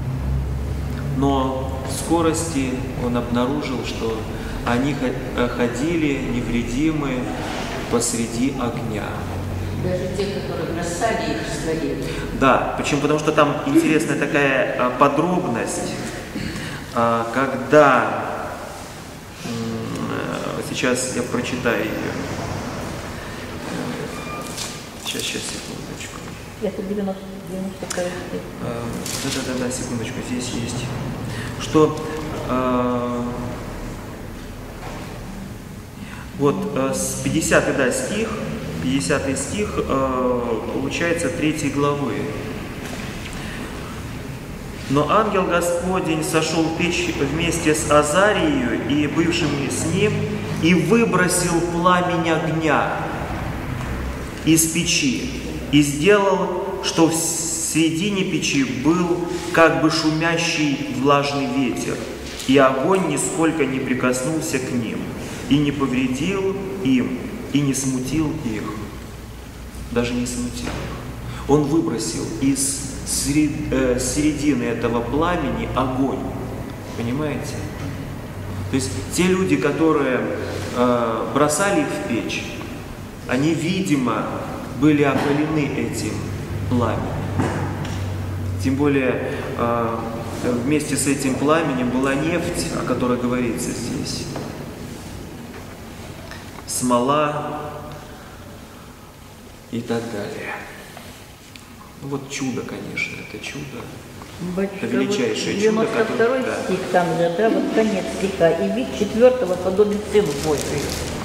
но в скорости он обнаружил, что они ходили невредимые посреди огня. Даже те, которые бросали их, сгорели. Да, почему? Потому что там интересная такая подробность, когда, сейчас я прочитаю ее, сейчас, секундочку. Это 90 Да, секундочку, здесь есть, что вот с 50 стих, 50 стих, получается 3 главы. Но ангел Господень сошел в печь вместе с Азарией и бывшими с ним и выбросил пламень огня из печи и сделал, что в середине печи был как бы шумящий влажный ветер, и огонь нисколько не прикоснулся к ним, и не повредил им, и не смутил их. Даже не смутил их. Он выбросил из середины этого пламени огонь. Понимаете? То есть те люди, которые бросали их в печь, они, видимо, были опалены этим пламенем. Тем более вместе с этим пламенем была нефть, о которой говорится здесь. Смола и так далее. Вот чудо, конечно, это чудо. Батюшка, Это величайшее вот чудо, 92 которое... Да. стих там же, да, вот конец стиха. И вид 4-го подобен Сыну Божию.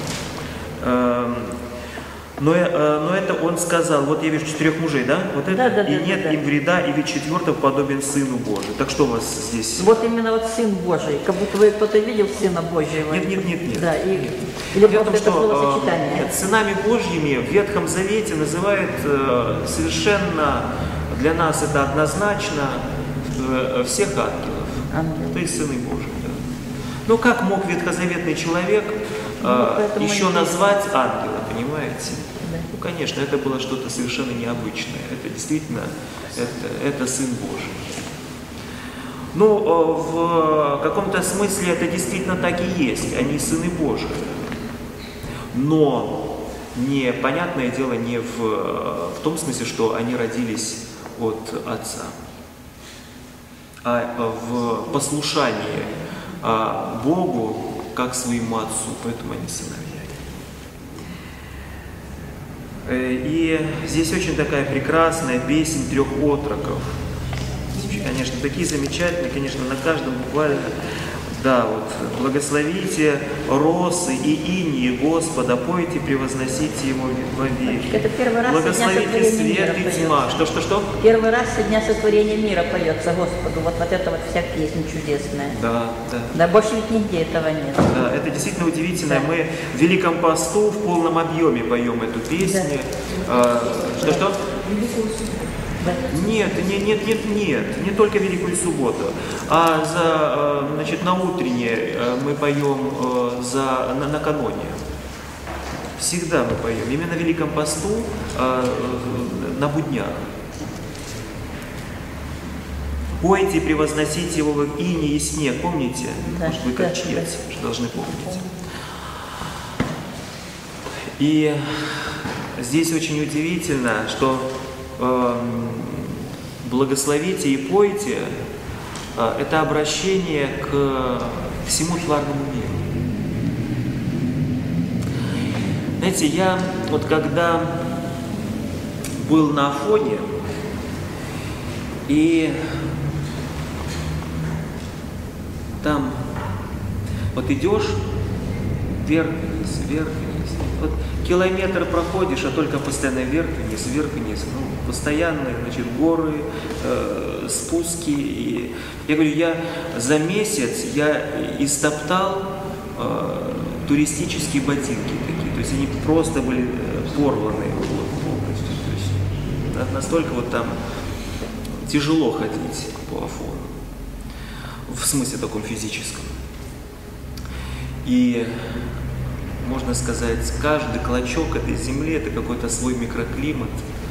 Но это он сказал, вот я вижу 4 мужей, да? Вот это? Да, и нет им вреда, и вид 4-го подобен Сыну Божию. Так что у вас здесь? Вот именно вот Сын Божий. Как будто вы кто-то видел Сына Божьего. Нет. Да, Нет. Или Дело в том, просто это что словосочетание. сынами Божьими в Ветхом Завете называют совершенно, для нас это однозначно, всех ангелов. То есть сыны Божьи. Да. Но как мог ветхозаветный человек еще назвать ангела, понимаете? Да. Ну, конечно, это было что-то совершенно необычное. Это действительно, это Сын Божий. Ну, в каком-то смысле это действительно так и есть. Они сыны Божии. Но, понятное дело, не в том смысле, что они родились от Отца, а в послушании Богу как своему Отцу, поэтому они сыновья. И здесь очень такая прекрасная песнь 3 отроков. Конечно, такие замечательные, конечно, на каждом буквально Да, вот, благословите росы и инии Господа, пойте, превозносите Его вовеки. Это первый раз благословите свет и тьма. Что? Первый раз со дня сотворения мира поется Господу. Вот эта вот вся песня чудесная. Да. Да, больше ведь нигде этого нет. Да, это действительно удивительно. Да. Мы в Великом посту в полном объеме поем эту песню. Да. Что? Нет, не только Великую Субботу, а на утреннее мы поем накануне. Всегда мы поем, именно в Великом посту, на буднях. Пойте, превозносите Его в ине и снег, помните? Да, может, вы как чтец, должны помнить. И здесь очень удивительно, что благословите и пойте – это обращение к всему тварному миру. Знаете, я вот когда был на Афоне, и там вот идешь вверх-вниз, вот километр проходишь, а только постоянно вверх-вниз, ну, постоянные, значит, горы, спуски. И я говорю, я за месяц истоптал туристические ботинки такие, то есть они просто были порваны полностью, то есть настолько вот там тяжело ходить по Афону, в смысле таком физическом. И можно сказать, каждый клочок этой земли – это какой-то свой микроклимат.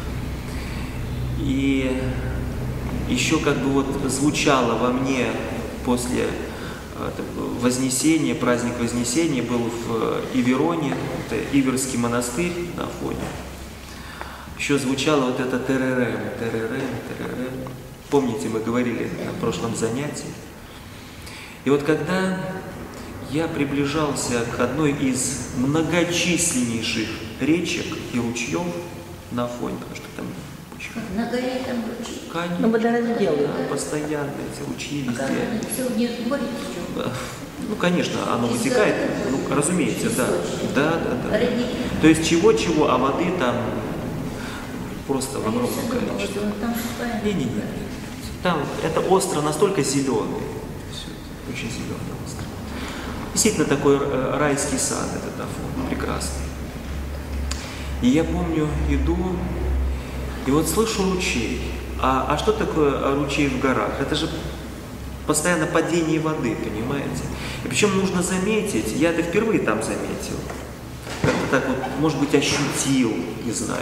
И еще как бы вот звучало во мне после Вознесения, праздник Вознесения был в Ивероне, это Иверский монастырь на Афоне. Еще звучало вот это теререм. Помните, мы говорили на прошлом занятии. И вот когда я приближался к одной из многочисленнейших речек и ручьев на Афоне, потому что там на горе там ручьи. Конечно. Ну, водоразделы. Постоянно эти ручьи везде. Все в них море течет. Ну, конечно, оно вытекает, ну, разумеется, да. То есть чего-чего, а воды там просто в огромном количестве. Не. Там это остров настолько зеленый, очень зеленый остров. Действительно такой райский сад этот Афон, прекрасный. И я помню, иду, и вот слышу ручей. А что такое ручей в горах? Это же постоянно падение воды, понимаете? И причем нужно заметить, я это впервые там заметил, как-то так вот, может быть, ощутил, не знаю,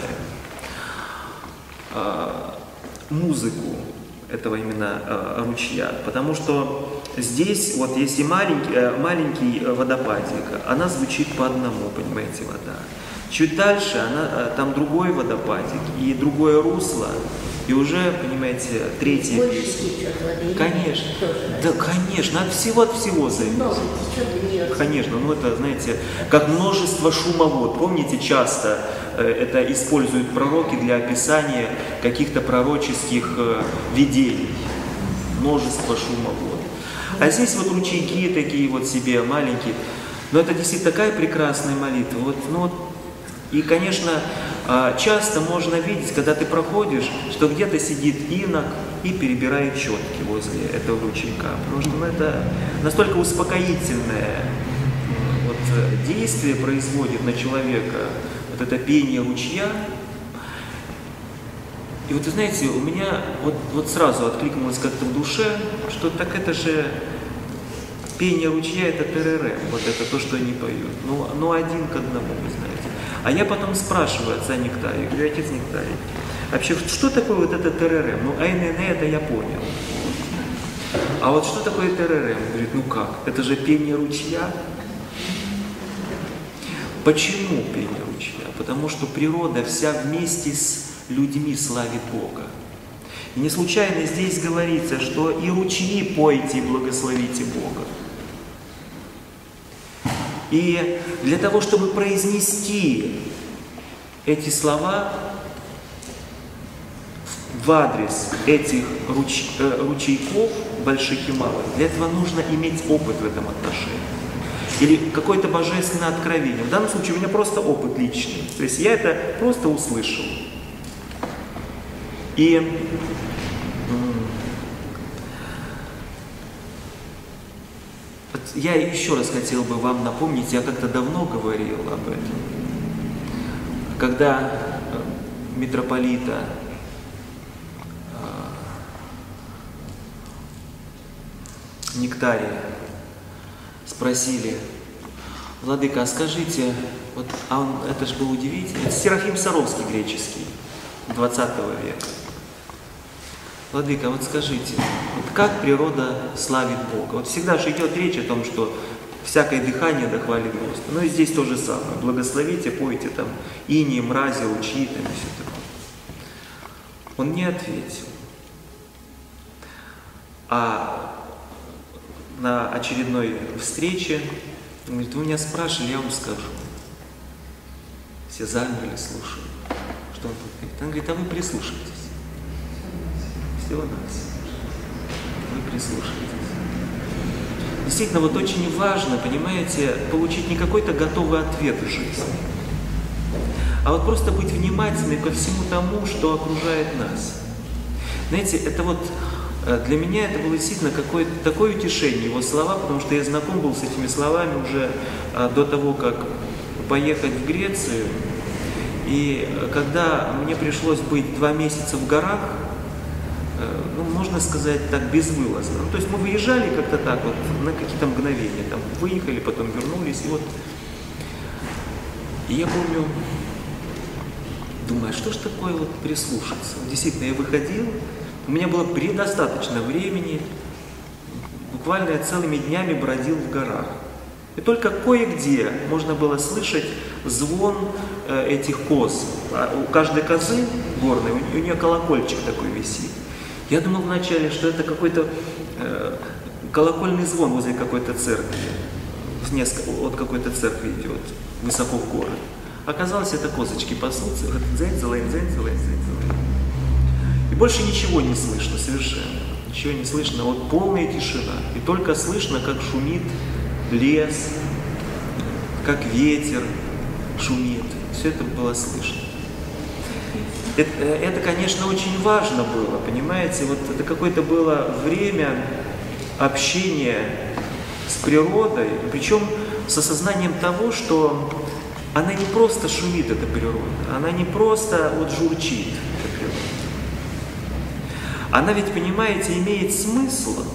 музыку этого именно ручья. Потому что здесь, вот если маленький водопадик, она звучит по одному, понимаете, вода. Чуть дальше там другой водопадик и другое русло, и уже, понимаете, третья песня. Конечно, да, конечно, от всего зависит. Конечно, ну это, знаете, как множество шумовод. Помните, часто это используют пророки для описания каких-то пророческих видений. Множество шумовод. А здесь вот ручейки такие вот себе маленькие. Но это действительно такая прекрасная молитва. И, конечно, часто можно видеть, когда ты проходишь, что где-то сидит инок и перебирает четки возле этого ручейка. Потому что это настолько успокоительное действие производит на человека вот это пение ручья. И вот, вы знаете, у меня вот сразу откликнулось как-то в душе, что так это же пение ручья, это теререм, вот это то, что они поют. Ну, один к одному, вы знаете. А я потом спрашиваю отца Нектария, говорю, отец Нектарий, вообще, что такое вот это теререм? Ну, айнене, это я понял. А вот что такое теререм? Говорит, ну как, это же пение ручья. Почему пение ручья? Потому что природа вся вместе с людьми славит Бога. И не случайно здесь говорится, что и ручьи пойте и благословите Бога. И для того, чтобы произнести эти слова в адрес этих ручейков, больших и малых. Для этого нужно иметь опыт в этом отношении. Или какое-то божественное откровение. В данном случае у меня просто опыт личный. То есть я это просто услышал. И я еще раз хотел бы вам напомнить, я как-то давно говорил об этом. Когда митрополита Нектария спросили: владыка, а скажите, вот, это же было удивительно, это Серафим Саровский греческий, 20 века. Владыка, вот скажите, вот как природа славит Бога? Вот всегда же идет речь о том, что всякое дыхание да хвалит Господа. Ну и здесь то же самое. Благословите, пойте там иней, мрази, лучи, там и все такое. Он не ответил. А на очередной встрече он говорит: вы меня спрашивали, я вам скажу. Все замерли, слушают. Что он тут говорит? Он говорит: а вы прислушайтесь. Всего-навсего. Вы прислушайтесь. Действительно, вот очень важно, понимаете, получить не какой-то готовый ответ в жизни, а вот просто быть внимательным ко всему тому, что окружает нас. Знаете, это вот для меня это было действительно какое-то такое утешение, его слова, потому что я знаком был с этими словами уже до того, как поехать в Грецию. И когда мне пришлось быть 2 месяца в горах, ну, можно сказать так, безвылазно. Ну, то есть мы выезжали как-то так вот на какие-то мгновения, там выехали, потом вернулись, и вот. И я помню, думаю, а что ж такое вот прислушаться? Действительно, я выходил, у меня было предостаточно времени, буквально я целыми днями бродил в горах. И только кое-где можно было слышать звон этих коз. У каждой козы горной, у нее колокольчик такой висит. Я думал вначале, что это какой-то колокольный звон возле какой-то церкви, от какой-то церкви идет, высоко в горы. Оказалось, это козочки пасутся, дзень-дзелень, дзень-дзелень, дзень-дзелень. И больше ничего не слышно совершенно, ничего не слышно, вот полная тишина. И только слышно, как шумит лес, как ветер шумит, все это было слышно. Это, конечно, очень важно было, понимаете, вот это какое-то было время общения с природой, причем с осознанием того, что она не просто шумит, эта природа, она не просто вот журчит, эта природа. Она ведь, понимаете, имеет смысл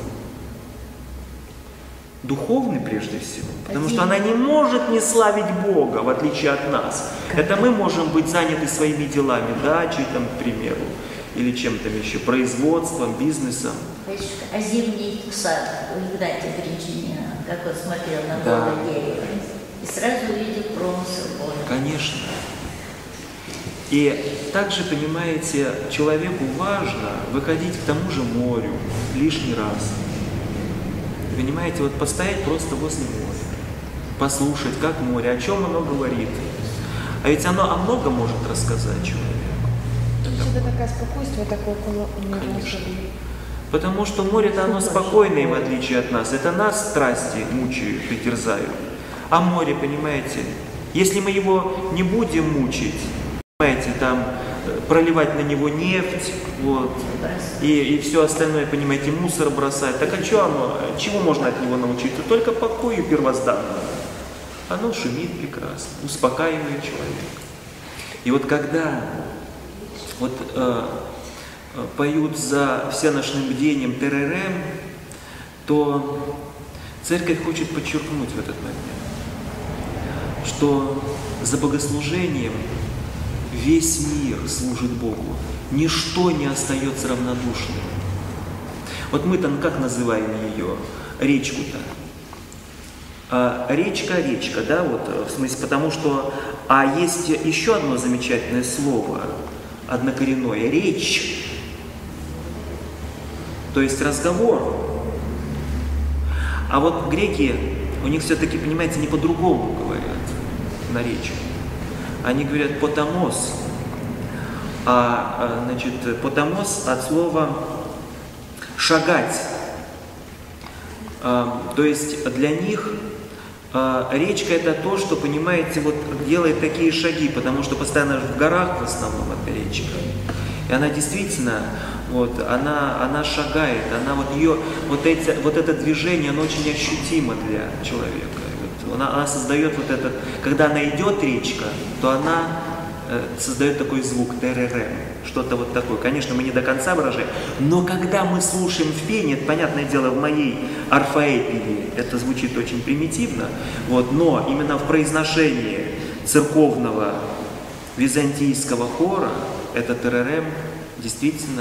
духовный прежде всего, потому что она не может не славить Бога, в отличие от нас. Это мы можем быть заняты своими делами, дачей, там, к примеру, или чем-то еще, производством, бизнесом. А зимний сад у Игнатия Бринчанина, как он смотрел на голое дерево, и сразу увидел промысел Божий. Конечно. И также, понимаете, человеку важно выходить к тому же морю лишний раз. Понимаете, вот постоять просто возле моря, послушать, как море, о чем оно говорит. А ведь оно о многом может рассказать человеку. Это такое спокойствие, такое около моря. Конечно. Потому что море-то оно спокойное, в отличие от нас. Это нас страсти мучают и терзают. А море, понимаете, если мы его не будем мучить, понимаете, там проливать на него нефть, вот, и все остальное, понимаете, мусор бросать. Так а чего можно от него научиться? Только покою первозданного. Оно шумит прекрасно, успокаивает человека. И вот когда вот, поют за всеношным бдением теререм, то церковь хочет подчеркнуть в этот момент, что за богослужением весь мир служит Богу. Ничто не остается равнодушным. Вот мы-то как называем ее? Речку-то. Речка, да, вот, в смысле, потому что, есть еще одно замечательное слово, однокоренное, речь, то есть разговор. А вот греки, у них все-таки, понимаете, не по-другому говорят на речку. Они говорят потамос, значит, потамос от слова шагать. То есть для них речка это то, что, понимаете, вот делает такие шаги, потому что постоянно в горах в основном эта речка. И она действительно, вот, она шагает, она вот ее, вот это движение, оно очень ощутимо для человека. Вот, она создает вот этот, когда она идет речка, то она создает такой звук теререм, что-то вот такое. Конечно, мы не до конца выражаем, но когда мы слушаем в пении, это, понятное дело, в моей орфоэпии это звучит очень примитивно, вот, но именно в произношении церковного византийского хора это теререм действительно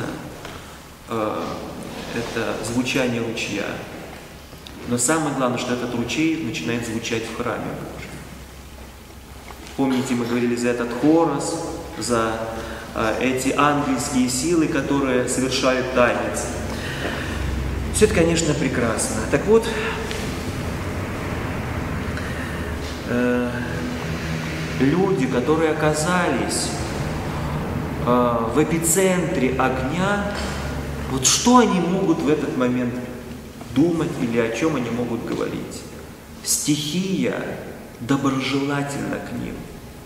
это звучание ручья. Но самое главное, что этот ручей начинает звучать в храме Божьем. Помните, мы говорили за этот хорос, за эти ангельские силы, которые совершают танец. Все это, конечно, прекрасно. Так вот, люди, которые оказались в эпицентре огня, вот что они могут в этот момент думать или о чем они могут говорить? Стихия доброжелательна к ним.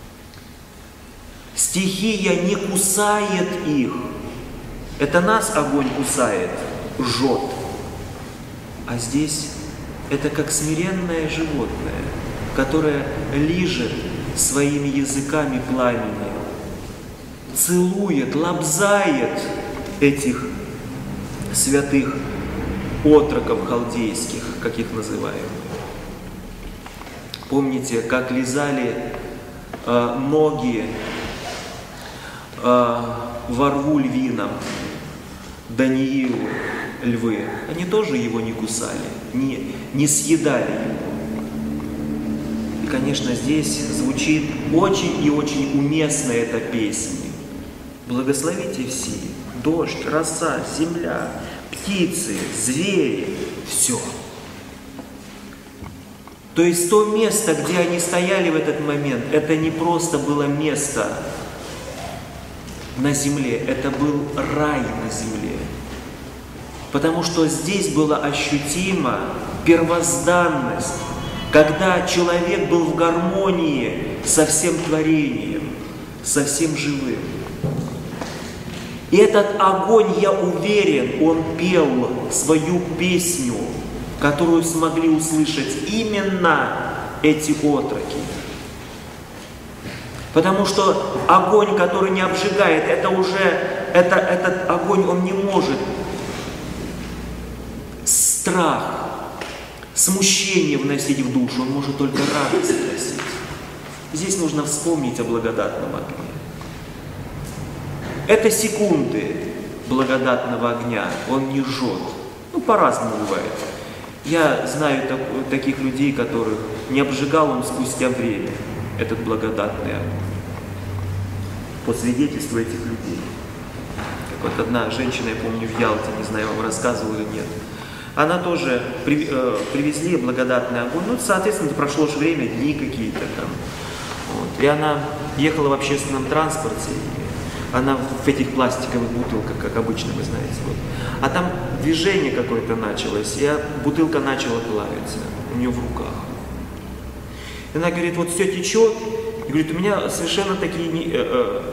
Стихия не кусает их. Это нас огонь кусает, жжет. А здесь это как смиренное животное, которое лижет своими языками пламени, целует, лобзает этих святых отроков халдейских, как их называем. Помните, как лизали ноги во рву львином Даниилу львы? Они тоже его не кусали, не съедали его. И, конечно, здесь звучит очень и очень уместно эта песня. Благословите все, дождь, роса, земля, птицы, звери, все. То есть то место, где они стояли в этот момент, это не просто было место на земле, это был рай на земле. Потому что здесь была ощутима первозданность, когда человек был в гармонии со всем творением, со всем живым. И этот огонь, я уверен, он пел свою песню, которую смогли услышать именно эти отроки. Потому что огонь, который не обжигает, это уже, этот огонь, он не может страх, смущение вносить в душу, он может только радость вносить. Здесь нужно вспомнить о благодатном огне. Это секунды благодатного огня, он не жжет. Ну, по-разному бывает. Я знаю таких людей, которых не обжигал он спустя время, этот благодатный огонь. По свидетельству этих людей. Как вот одна женщина, я помню, в Ялте, не знаю, вам рассказывала или нет, она тоже привезли благодатный огонь, ну, соответственно, прошло же время, дни какие-то там. Вот. И она ехала в общественном транспорте, она в этих пластиковых бутылках, как обычно, вы знаете. Вот. А там движение какое-то началось, и бутылка начала плавиться у нее в руках. И она говорит, вот все течет. И говорит, у меня совершенно такие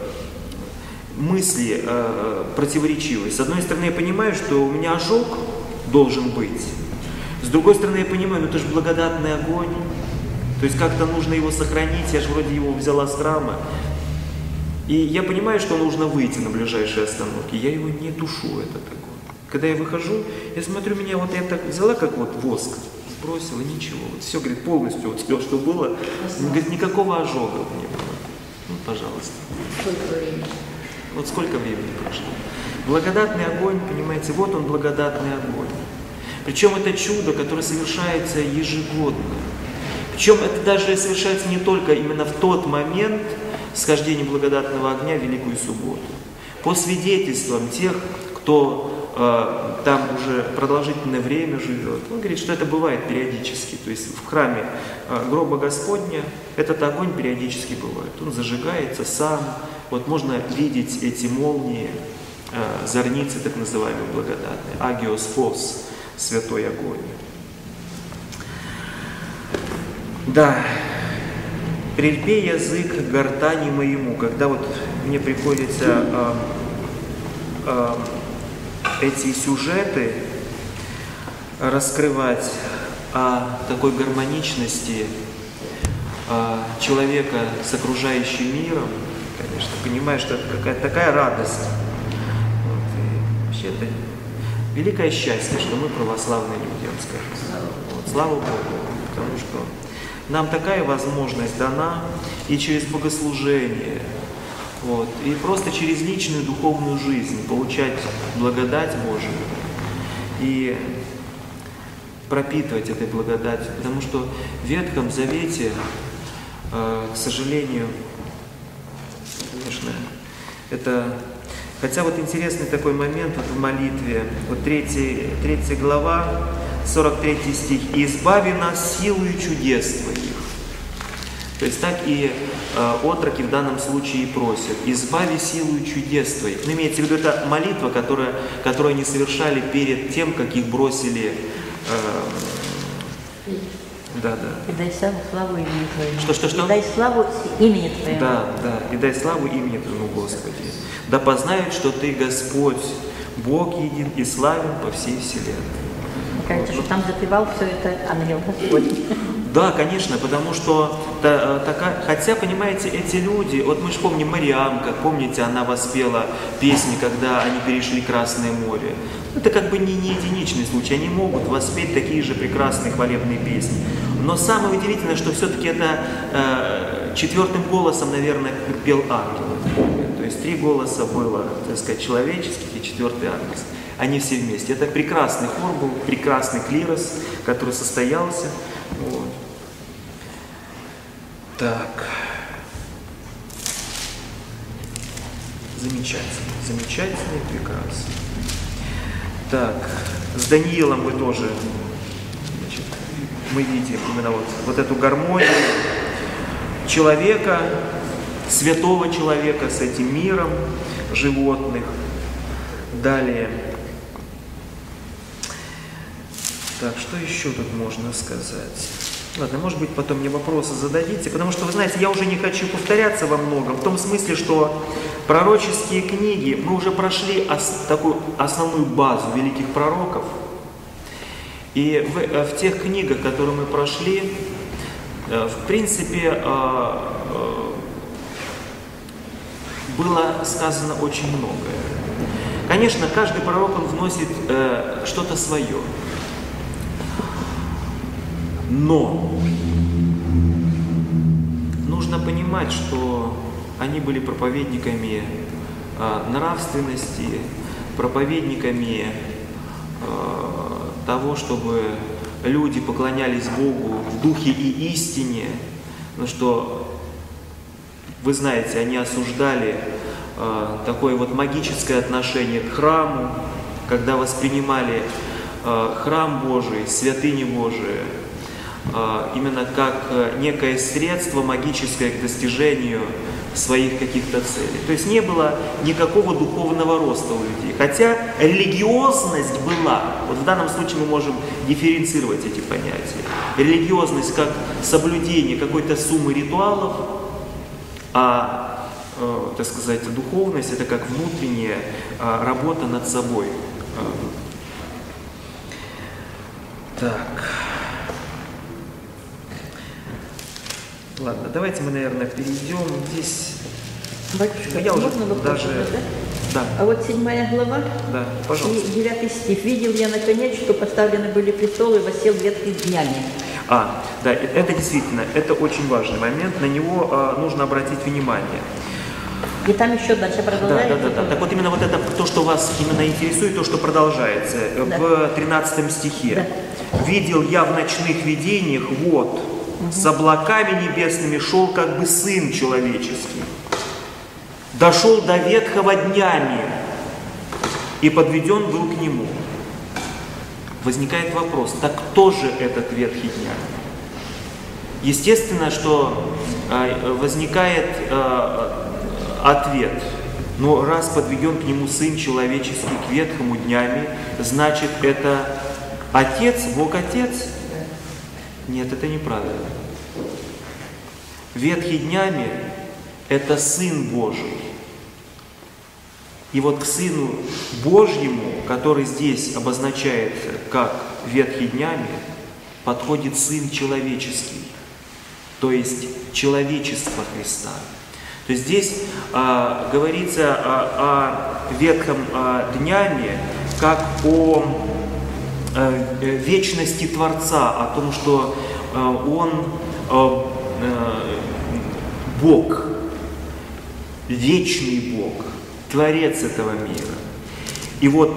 мысли противоречивые. С одной стороны, я понимаю, что у меня ожог должен быть. С другой стороны, я понимаю, ну это же благодатный огонь. То есть как-то нужно его сохранить. Я же вроде его взяла с храма. И я понимаю, что нужно выйти на ближайшие остановки. Я его не тушу, этот огонь. Когда я выхожу, я смотрю, меня вот я так взяла, как вот воск, сбросила, ничего. Вот все, говорит, полностью вот все, что было. Говорит, никакого ожога не было. Ну, пожалуйста. Сколько времени? Вот сколько времени прошло. Благодатный огонь, понимаете, вот он благодатный огонь. Причем это чудо, которое совершается ежегодно. Причем это даже совершается не только именно в тот момент схождения благодатного огня в Великую Субботу. По свидетельствам тех, кто там уже продолжительное время живет, он говорит, что это бывает периодически. То есть в храме гроба Господня этот огонь периодически бывает. Он зажигается сам. Вот можно видеть эти молнии, зорницы так называемые благодатные, агиос фос, святой огонь. Да, прильпи язык к гортани моему. Когда вот мне приходится эти сюжеты раскрывать о такой гармоничности человека с окружающим миром, конечно, понимаешь, что это какая-то такая радость. Вот, и вообще это великое счастье, что мы православные люди, я вам скажу. Вот, слава Богу, потому что нам такая возможность дана и через богослужение, вот, и просто через личную духовную жизнь получать благодать Божию и пропитывать этой благодатью. Потому что в Ветхом Завете, к сожалению, конечно, это... Хотя вот интересный такой момент вот в молитве, вот 3 глава, 43 стих. «И избави нас силою чудес Твоих». То есть так и отроки в данном случае и просят: «Избави силою чудес Твоих». Ну, имеется в виду, это молитва, которую они совершали перед тем, как их бросили. Да. И дай славу имени Твоему. Что? И дай славу имени Твоему. Да. И дай славу имени Твоему, Господи. Да познают, что Ты Господь, Бог един и славен по всей вселенной. Мне кажется, что там запевал все это ангел Господь. Да, конечно, потому что, хотя, понимаете, эти люди, вот мы же помним Мариам, как помните, она воспела песни, когда они перешли Красное море. Это как бы не единичный случай, они могут воспеть такие же прекрасные хвалебные песни. Но самое удивительное, что все-таки это 4-м голосом, наверное, пел ангел. То есть 3 голоса было, так сказать, человеческих и 4-й ангельский. Они все вместе. Это прекрасный хор был, прекрасный клирос, который состоялся. Вот. Так. Замечательно и прекрасно. Так, с Даниилом мы тоже, значит, мы видим именно вот эту гармонию человека, святого человека с этим миром животных. Далее. Так, что еще тут можно сказать? Ладно, может быть, потом мне вопросы зададите, потому что, вы знаете, я уже не хочу повторяться во многом, в том смысле, что пророческие книги, мы уже прошли такую основную базу великих пророков, и в тех книгах, которые мы прошли, в принципе, было сказано очень многое. Конечно, каждый пророк, он вносит что-то свое. Но нужно понимать, что они были проповедниками нравственности, проповедниками того, чтобы люди поклонялись Богу в духе и истине. Ну что, вы знаете, они осуждали такое вот магическое отношение к храму, когда воспринимали храм Божий, святыни Божии, именно как некое средство магическое к достижению своих каких-то целей. То есть не было никакого духовного роста у людей. Хотя религиозность была. Вот в данном случае мы можем дифференцировать эти понятия. Религиозность как соблюдение какой-то суммы ритуалов, так сказать, духовность — это как внутренняя работа над собой. Так. Ладно, давайте мы, наверное, перейдем. Здесь Батюшка, я уже можно вопрос даже... задать? Да. А вот 7 глава, Да, пожалуйста. и 9 стих. «Видел я, наконец, что поставлены были престолы, и воссел ветхий днями». Да, это действительно, это очень важный момент, на него нужно обратить внимание. И там еще дальше продолжается. Да. Так вот именно вот это, то, что вас именно интересует, то, что продолжается, в 13 стихе. Да. «Видел я в ночных видениях, вот, с облаками небесными шел как бы Сын человеческий, дошел до ветхого днями и подведен был к нему». Возникает вопрос, так кто же этот ветхий днями? Естественно, что возникает ответ. Но раз подведен к нему Сын человеческий к ветхому днями, значит, это Отец, Бог Отец? Нет, это неправильно. Ветхий днями – это Сын Божий. И вот к Сыну Божьему, который здесь обозначается как ветхий днями, подходит Сын человеческий, то есть человечество Христа. То есть здесь говорится о ветхом днями как о вечности Творца, о том, что Он Бог, вечный Бог, Творец этого мира. И вот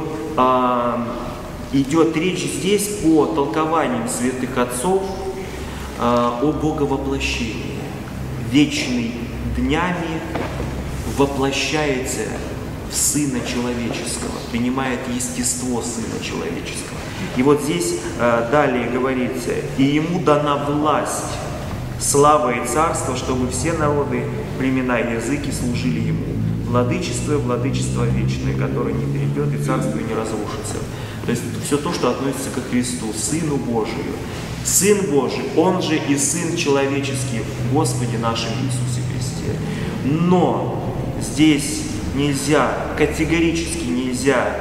идет речь здесь по толкованиям святых отцов о боговоплощении. Вечный днями воплощается в Сына Человеческого, принимает естество Сына Человеческого. И вот здесь далее говорится: «И Ему дана власть, слава и царство, чтобы все народы, племена и языки служили Ему. Владычество вечное, которое не перейдет, и царство не разрушится». То есть все то, что относится ко Христу, Сыну Божию. Сын Божий, Он же и Сын человеческий в Господе нашем Иисусе Христе. Но здесь нельзя, категорически нельзя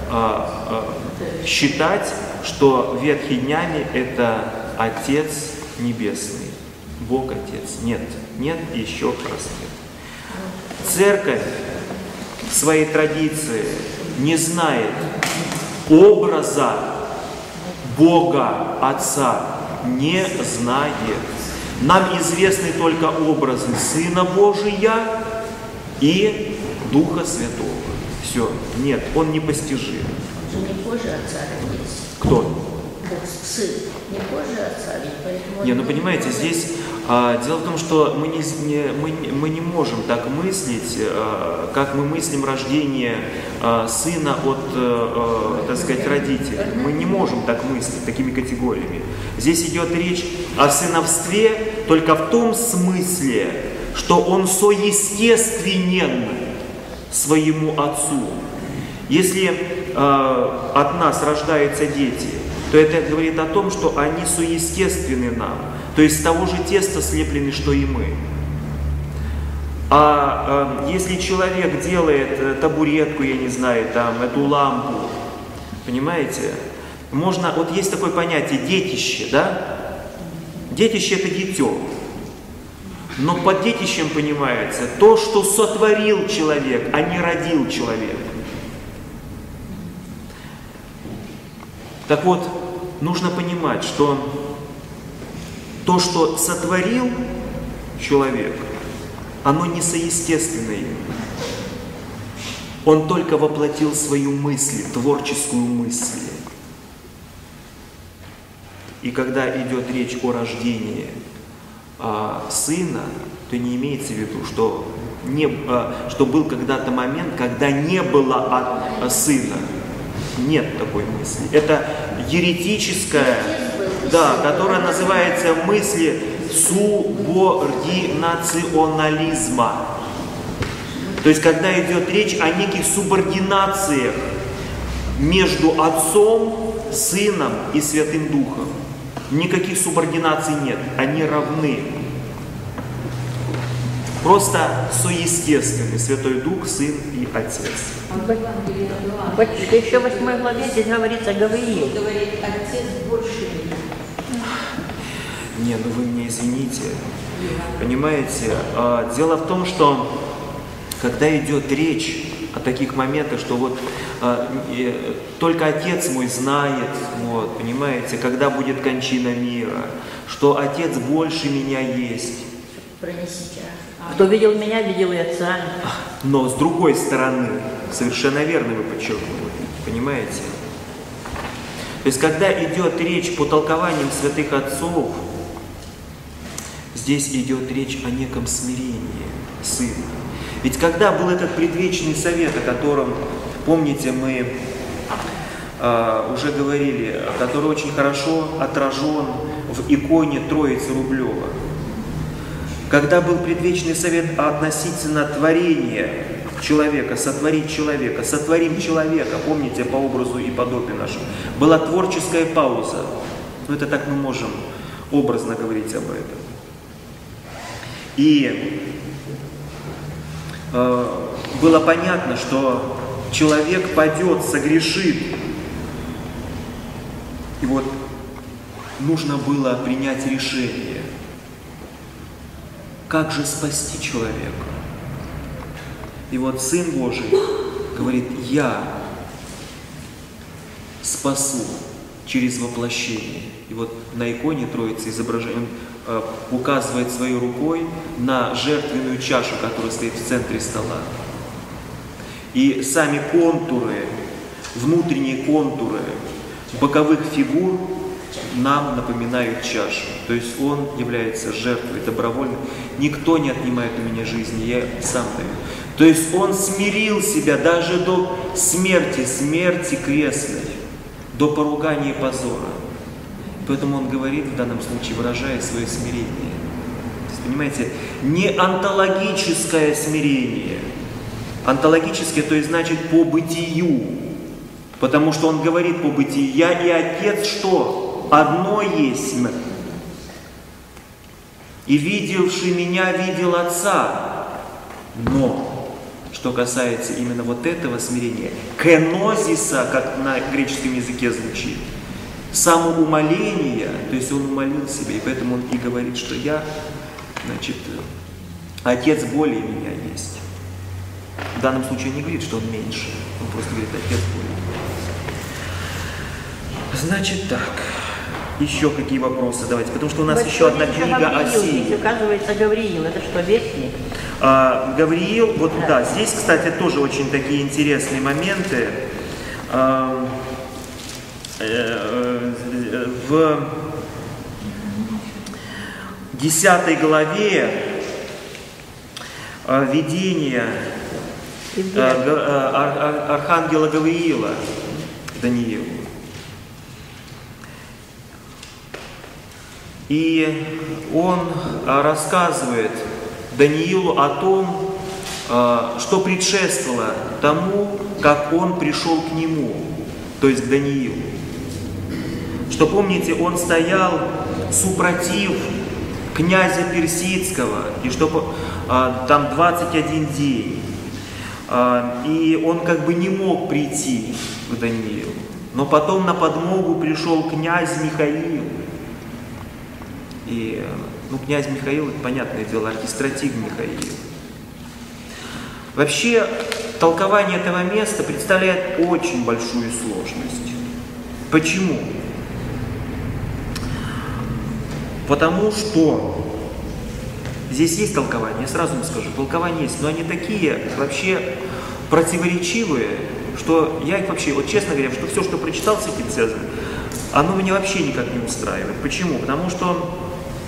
считать, что ветхий днями это Отец Небесный, Бог Отец. Нет, нет и еще раз нет. Церковь в своей традиции не знает образа Бога Отца, не знает. Нам известны только образы Сына Божия и Духа Святого. Все. Нет, Он непостижим. Он же не позже Отца родился. Кто? Бог Сын. Не позже Отца, ведь поэтому... Не, ну понимаете, здесь дело в том, что мы не можем так мыслить, как мы мыслим рождение сына от, так сказать, родителей. Мы не можем так мыслить такими категориями. Здесь идет речь о сыновстве только в том смысле, что он соестественен своему отцу. Если от нас рождаются дети, то это говорит о том, что они соестественны нам. То есть с того же теста слеплены, что и мы. А если человек делает табуретку, я не знаю, там, эту лампу, понимаете, можно, вот есть такое понятие детище, да? Детище – это дитё. Но под детищем понимается то, что сотворил человек, а не родил человек. Так вот, нужно понимать, что то, что сотворил человек, оно не соестественно ему. Он только воплотил свою мысль, творческую мысль. И когда идет речь о рождении сына, то не имеется в виду, что был когда-то момент, когда не было сына. Нет такой мысли. Это еретическая, да, которая называется мысли субординационализма. То есть, когда идет речь о неких субординациях между Отцом, Сыном и Святым Духом. Никаких субординаций нет, они равны. Просто соестественны Святой Дух, Сын и Отец. Батюшка, еще в 8 главе здесь говорится «Гавриил». Говорит, Отец больше меня. Не, ну вы меня извините. Понимаете, дело в том, что когда идет речь о таких моментах, что вот только Отец мой знает, вот, понимаете, когда будет кончина мира, что Отец больше меня есть. Пронесите. Кто видел меня, видел и Отца. Но с другой стороны, совершенно верно вы подчеркнули, понимаете? То есть, когда идет речь по толкованиям святых отцов, здесь идет речь о неком смирении Сына. Ведь когда был этот предвечный совет, о котором, помните, мы уже говорили, который очень хорошо отражен в иконе Троицы Рублева, когда был предвечный совет относительно творения человека, сотворить человека, сотворим человека, помните, по образу и подобию нашему, была творческая пауза. Ну, это так мы можем образно говорить об этом. И было понятно, что человек падет, согрешит. И вот нужно было принять решение, как же спасти человека. И вот Сын Божий говорит: я спасу через воплощение. И вот на иконе Троицы изображение, он указывает своей рукой на жертвенную чашу, которая стоит в центре стола. И сами контуры, внутренние контуры боковых фигур нам напоминают чашу. То есть он является жертвой добровольно. Никто не отнимает у меня жизни, я сам даю. То есть он смирил себя даже до смерти, смерти крестной, до поругания и позора. Поэтому он говорит, в данном случае выражая свое смирение. То есть, понимаете, не онтологическое смирение. Онтологическое, то есть значит по бытию. Потому что он говорит по бытию: я и Отец что? Одно есть. И видевший меня видел Отца. Но что касается именно вот этого смирения, кенозиса, как на греческом языке звучит, самоумоления, то есть он умолил себя, и поэтому он и говорит, что я, значит, Отец более меня есть. В данном случае он не говорит, что он меньше, он просто говорит: Отец более меня есть. Значит так, еще какие вопросы давайте, потому что у нас еще одна книга о силе. Здесь указывается Гавриил, это что, вестник? Гавриил, вот да, здесь, кстати, тоже очень такие интересные моменты. В 10 главе видения архангела Гавриила Даниилу. И он рассказывает Даниилу о том, что предшествовало тому, как он пришел к нему, то есть к Даниилу. Что, помните, он стоял супротив князя Персидского, и что там 21 день, и он как бы не мог прийти к Даниилу. Но потом на подмогу пришел князь Михаил. И, князь Михаил, это понятное дело, архистратиг Михаил. Вообще, толкование этого места представляет очень большую сложность. Почему? Потому что здесь есть толкование, я сразу вам скажу, толкования есть, но они такие вообще противоречивые, что я их вообще, вот честно говоря, что все, что прочитал с этим связано, оно меня вообще никак не устраивает. Почему? Потому что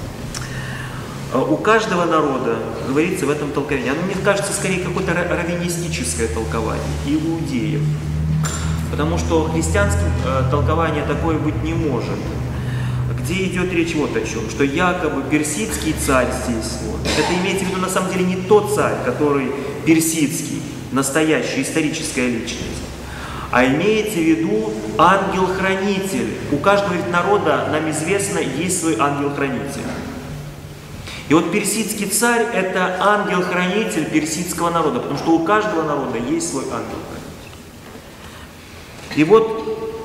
у каждого народа говорится в этом толковании. Оно, мне кажется, скорее какое-то раввинистическое толкование, иудеев. Потому что христианским толкование такое быть не может. Где идет речь вот о чем, что якобы персидский царь здесь, вот, это имеется в виду на самом деле не тот царь, который персидский, настоящая историческая личность, а имеется в виду ангел-хранитель. У каждого народа, нам известно, есть свой ангел-хранитель. И вот персидский царь – это ангел-хранитель персидского народа, потому что у каждого народа есть свой ангел-хранитель. И вот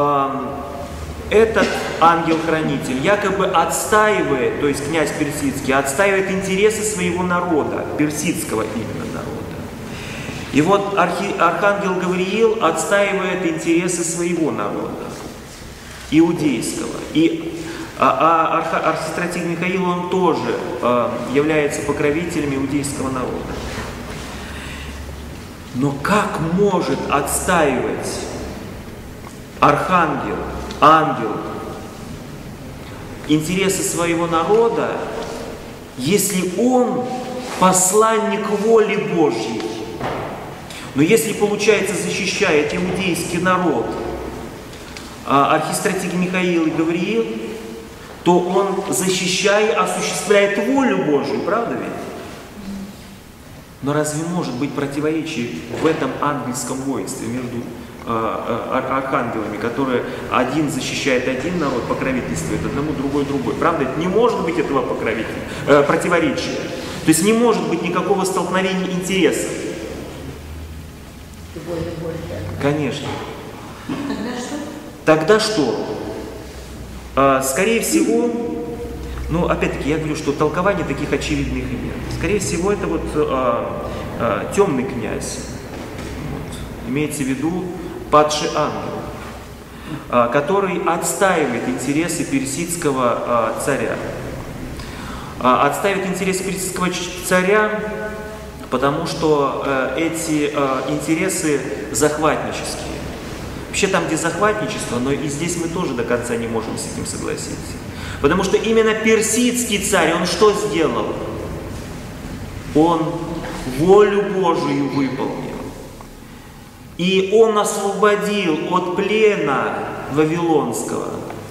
этот ангел-хранитель якобы отстаивает, то есть князь персидский, отстаивает интересы своего народа, персидского именно народа. И вот архангел Гавриил отстаивает интересы своего народа, иудейского. И архистратиг Михаил, он тоже является покровителем иудейского народа. Но как может отстаивать архангел, ангел интересы своего народа, если он посланник воли Божьей? Но если, получается, защищает иудейский народ архистратиг Михаил и Гавриил, то он, защищая, осуществляет волю Божию, правда ведь? Но разве может быть противоречие в этом ангельском воинстве между архангелами, которые один защищает один народ, покровительствует одному, другой другой? Правда, это не может быть этого противоречия. То есть не может быть никакого столкновения интересов. Конечно. Тогда что? Тогда что? Скорее всего, ну опять-таки я говорю, что толкование таких очевидных нет. Скорее всего, это вот темный князь. Вот. Имеется в виду падший ангел, который отстаивает интересы персидского царя. Отстаивает интересы персидского царя, потому что эти интересы захватнические. Вообще там, где захватничество, но и здесь мы тоже до конца не можем с этим согласиться. Потому что именно персидский царь, он что сделал? Он волю Божию выполнил. И он освободил от плена вавилонского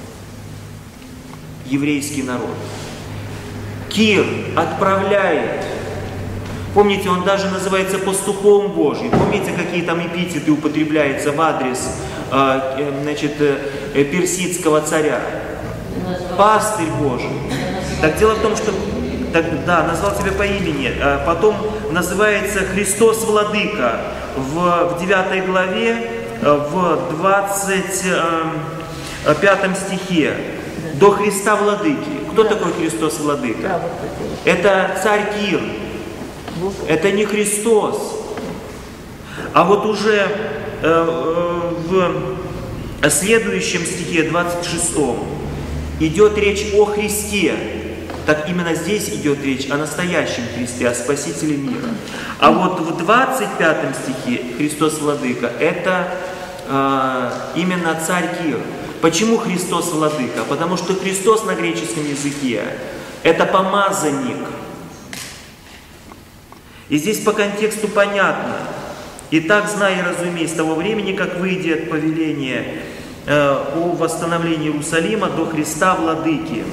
еврейский народ. Кир отправляет. Помните, он даже называется пастухом Божьим. Помните, какие там эпитеты употребляются в адрес персидского царя? Пастырь Божий. Так дело в том, что да, назвал себя по имени. Потом называется Христос Владыка в 9 главе, в 25 стихе. До Христа Владыки. Кто такой Христос Владыка? Это царь Кир. Это не Христос. А вот уже в следующем стихе, 26, идет речь о Христе. Так именно здесь идет речь о настоящем Христе, о Спасителе мира. А вот в 25 стихе Христос Владыка – это именно царь Кир. Почему Христос Владыка? Потому что Христос на греческом языке – это помазанник. И здесь по контексту понятно. «Итак, знай и разумей, с того времени, как выйдет повеление о восстановлении Иерусалима до Христа Владыки,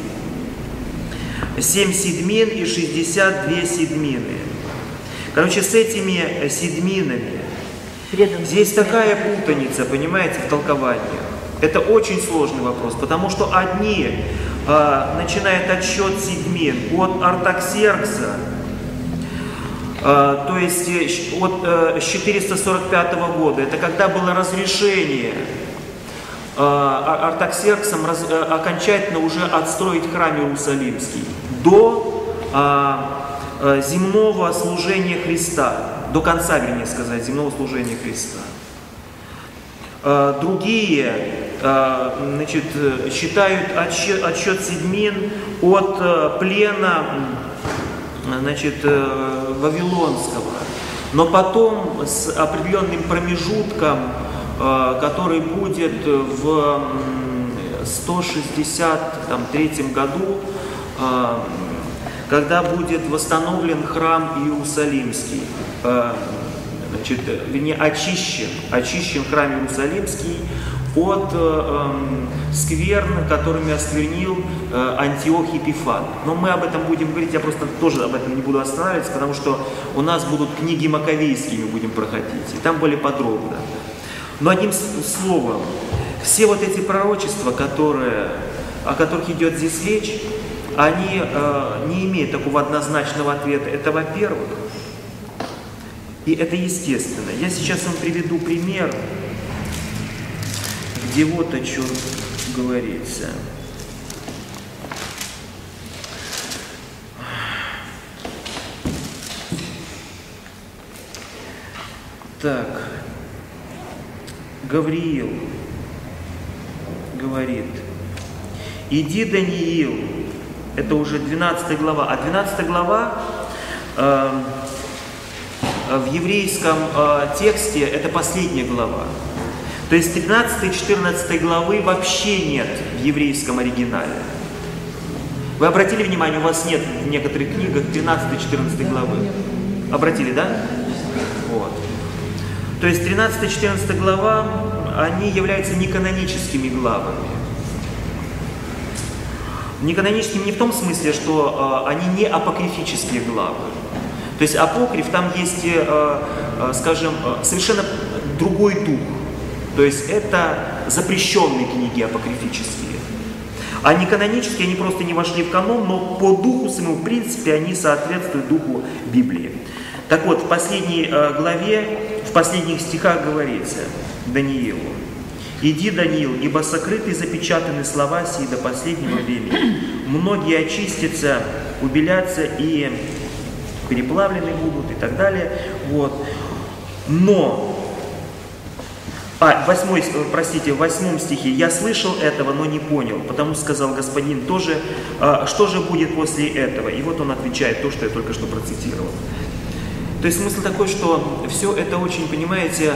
7 седьмин и 62 седьмины». Короче, с этими седьминами здесь такая путаница, понимаете, в толкованиях. Это очень сложный вопрос, потому что одни начинают отсчет седьмин от Артаксеркса, то есть с 445 года, это когда было разрешение Артаксерксом окончательно уже отстроить храм Иерусалимский до земного служения Христа, до конца, вернее сказать, земного служения Христа. Другие считают отсчет седьмин от плена вавилонского, но потом с определенным промежутком, который будет в 163 году, когда будет восстановлен храм Иерусалимский, вернее, очищен храм Иерусалимский от скверн, которыми осквернил Антиох Епифан. Но мы об этом будем говорить, я просто тоже об этом не буду останавливаться, потому что у нас будут книги Маковейские, мы будем проходить, и там более подробно. Но одним словом, все вот эти пророчества, о которых идет здесь речь, они не имеют такого однозначного ответа. Это во-первых, и это естественно. Я сейчас вам приведу пример, где вот о чем говорится. Так, Гавриил говорит: иди, Даниил, это уже 12 глава, а 12 глава в еврейском тексте это последняя глава. То есть 13 и 14 главы вообще нет в еврейском оригинале. Вы обратили внимание, у вас нет в некоторых книгах 13 и 14 главы? Обратили, да? Вот. То есть 13 и 14 глава, они являются неканоническими главами. Неканоническими не в том смысле, что они не апокрифические главы. То есть апокриф, там есть, скажем, совершенно другой дух. То есть это запрещенные книги апокрифические. А не канонические, они просто не вошли в канон, но по духу своему, в принципе, они соответствуют духу Библии. Так вот, в последней главе, в последних стихах говорится Даниилу: «Иди, Даниил, ибо сокрыты и запечатаны слова сии до последнего времени. Многие очистятся, убелятся и переплавлены будут», и так далее. Вот. Но, в 8 стихе: «Я слышал этого, но не понял, потому сказал Господин тоже, что же будет после этого?» И вот он отвечает то, что я только что процитировал. То есть смысл такой, что все это очень, понимаете,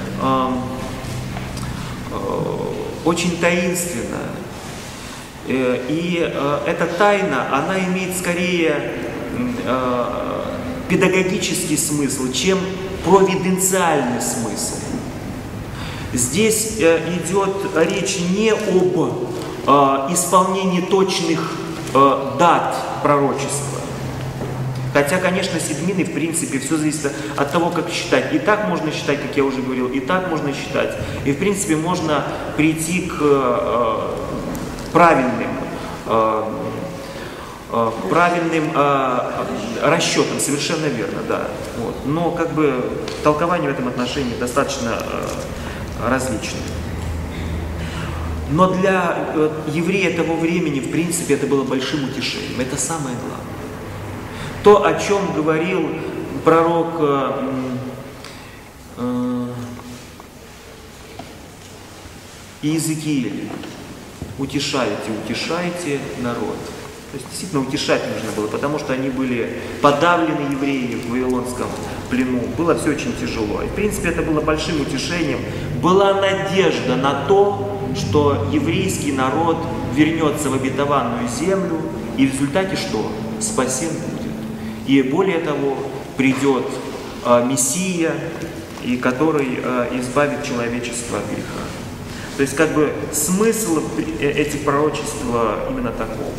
очень таинственно. И эта тайна, она имеет скорее педагогический смысл, чем провиденциальный смысл. Здесь идет речь не об исполнении точных дат пророчества. Хотя, конечно, седмины, в принципе, все зависит от того, как считать. И так можно считать, как я уже говорил, и так можно считать. И, в принципе, можно прийти к правильным расчетам, совершенно верно, да. Вот. Но, как бы, толкование в этом отношении достаточно различное. Но для еврея того времени, в принципе, это было большим утешением. Это самое главное. То, о чем говорил пророк Иезекииль: утешайте народ. То есть действительно утешать нужно было, потому что они были подавлены евреями в Вавилонском плену. Было все очень тяжело. И в принципе это было большим утешением. Была надежда на то, что еврейский народ вернется в обетованную землю, и в результате что? Спасен будет. И более того, придет Мессия, и который избавит человечество от греха. То есть, как бы, смысл этих пророчеств именно таков.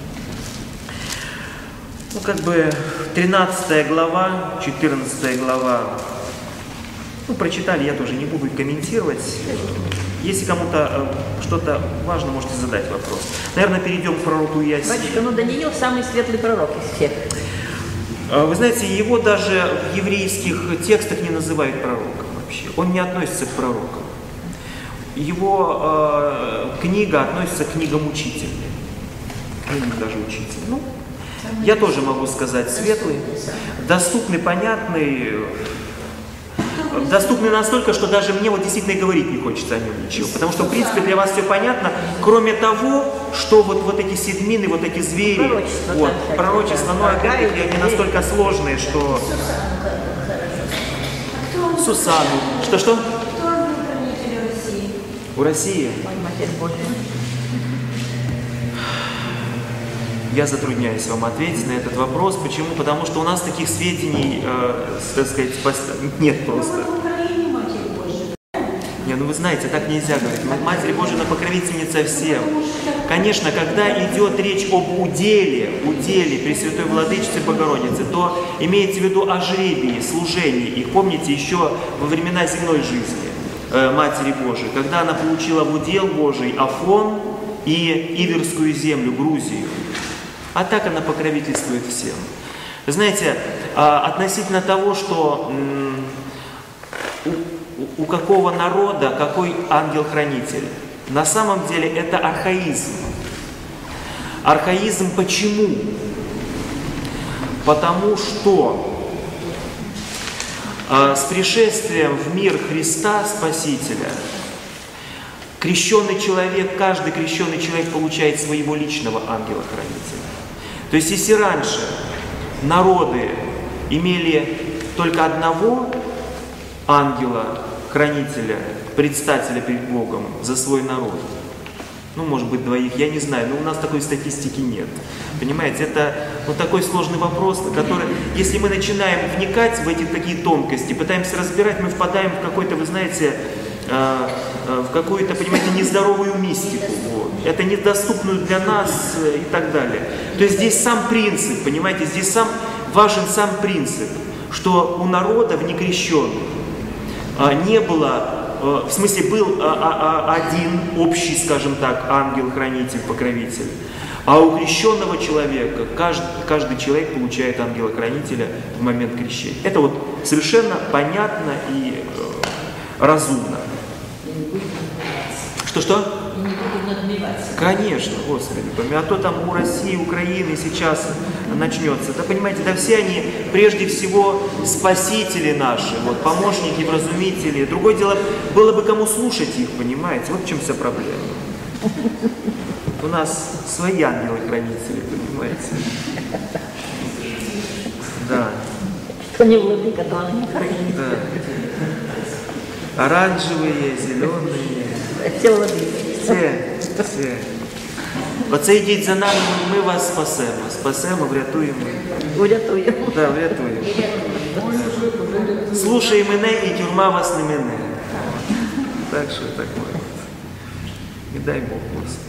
Ну, как бы, 13 глава, 14 глава, ну, прочитали, я тоже не буду комментировать. Если кому-то что-то важно, можете задать вопрос. Наверное, перейдем к пророку Иосии. Батюшка, ну Даниил самый светлый пророк из всех. Вы знаете, его даже в еврейских текстах не называют пророком вообще. Он не относится к пророкам. Его книга относится к книгам учителя. Даже учитель. Ну, я тоже могу сказать светлый, доступный, понятный. Доступный настолько, что даже мне вот действительно и говорить не хочется о нем ничего. Потому что, в принципе, для вас все понятно, кроме того, что вот эти седмины, вот эти звери, пророчества, но опять-таки они настолько сложные, что... Сусану. Что? Кто ангел-хранитель России? У России? Матерь Божия. Я затрудняюсь вам ответить на этот вопрос. Почему? Потому что у нас таких сведений, так сказать, нет просто. В Украине Матерь Божия. Не, ну вы знаете, так нельзя говорить. Матерь Божия, она покровительница всем. Конечно, когда идет речь об уделе Пресвятой Владычицы Богородицы, то имеется в виду о жребии, служении. И помните, еще во времена земной жизни Матери Божией, когда она получила в удел Божий Афон и Иверскую землю, Грузию. А так она покровительствует всем. Знаете, относительно того, что у какого народа какой ангел-хранитель, на самом деле это архаизм. Архаизм почему? Потому что с пришествием в мир Христа Спасителя крещенный человек, каждый крещенный человек получает своего личного ангела-хранителя. То есть, если раньше народы имели только одного ангела-хранителя, предстателя перед Богом за свой народ, ну, может быть, двоих, я не знаю, но у нас такой статистики нет. Понимаете, это вот такой сложный вопрос, который, если мы начинаем вникать в эти такие тонкости, пытаемся разбирать, мы впадаем в какой-то, вы знаете, в какую-то, понимаете, нездоровую мистику. Вот. Это недоступную для нас и так далее. То есть здесь сам принцип, понимаете, здесь важен сам принцип, что у народов некрещенных не было в смысле был один общий, скажем так, ангел-хранитель, покровитель. А у крещенного человека каждый человек получает ангела-хранителя в момент крещения. Это вот совершенно понятно и разумно. Что-что? И не будем надмеваться. Конечно, Господи, а то там у России, Украины сейчас начнется. Да понимаете, да все они прежде всего спасители наши, вот, помощники, вразумители. Другое дело, было бы кому слушать их, понимаете, вот в чем вся проблема. У нас свои ангелы-хранители, понимаете. Да. Что не владыка, то он не хранит. Да. Оранжевые, зеленые. Все владыки. Все. Оце йдіть за нами, ми вас спасемо. Спасемо, врятуємо. Урятуємо. Да, врятуємо. Слушай мене, і тюрма вас не мине. Так що такое. Не дай Бог, Господи.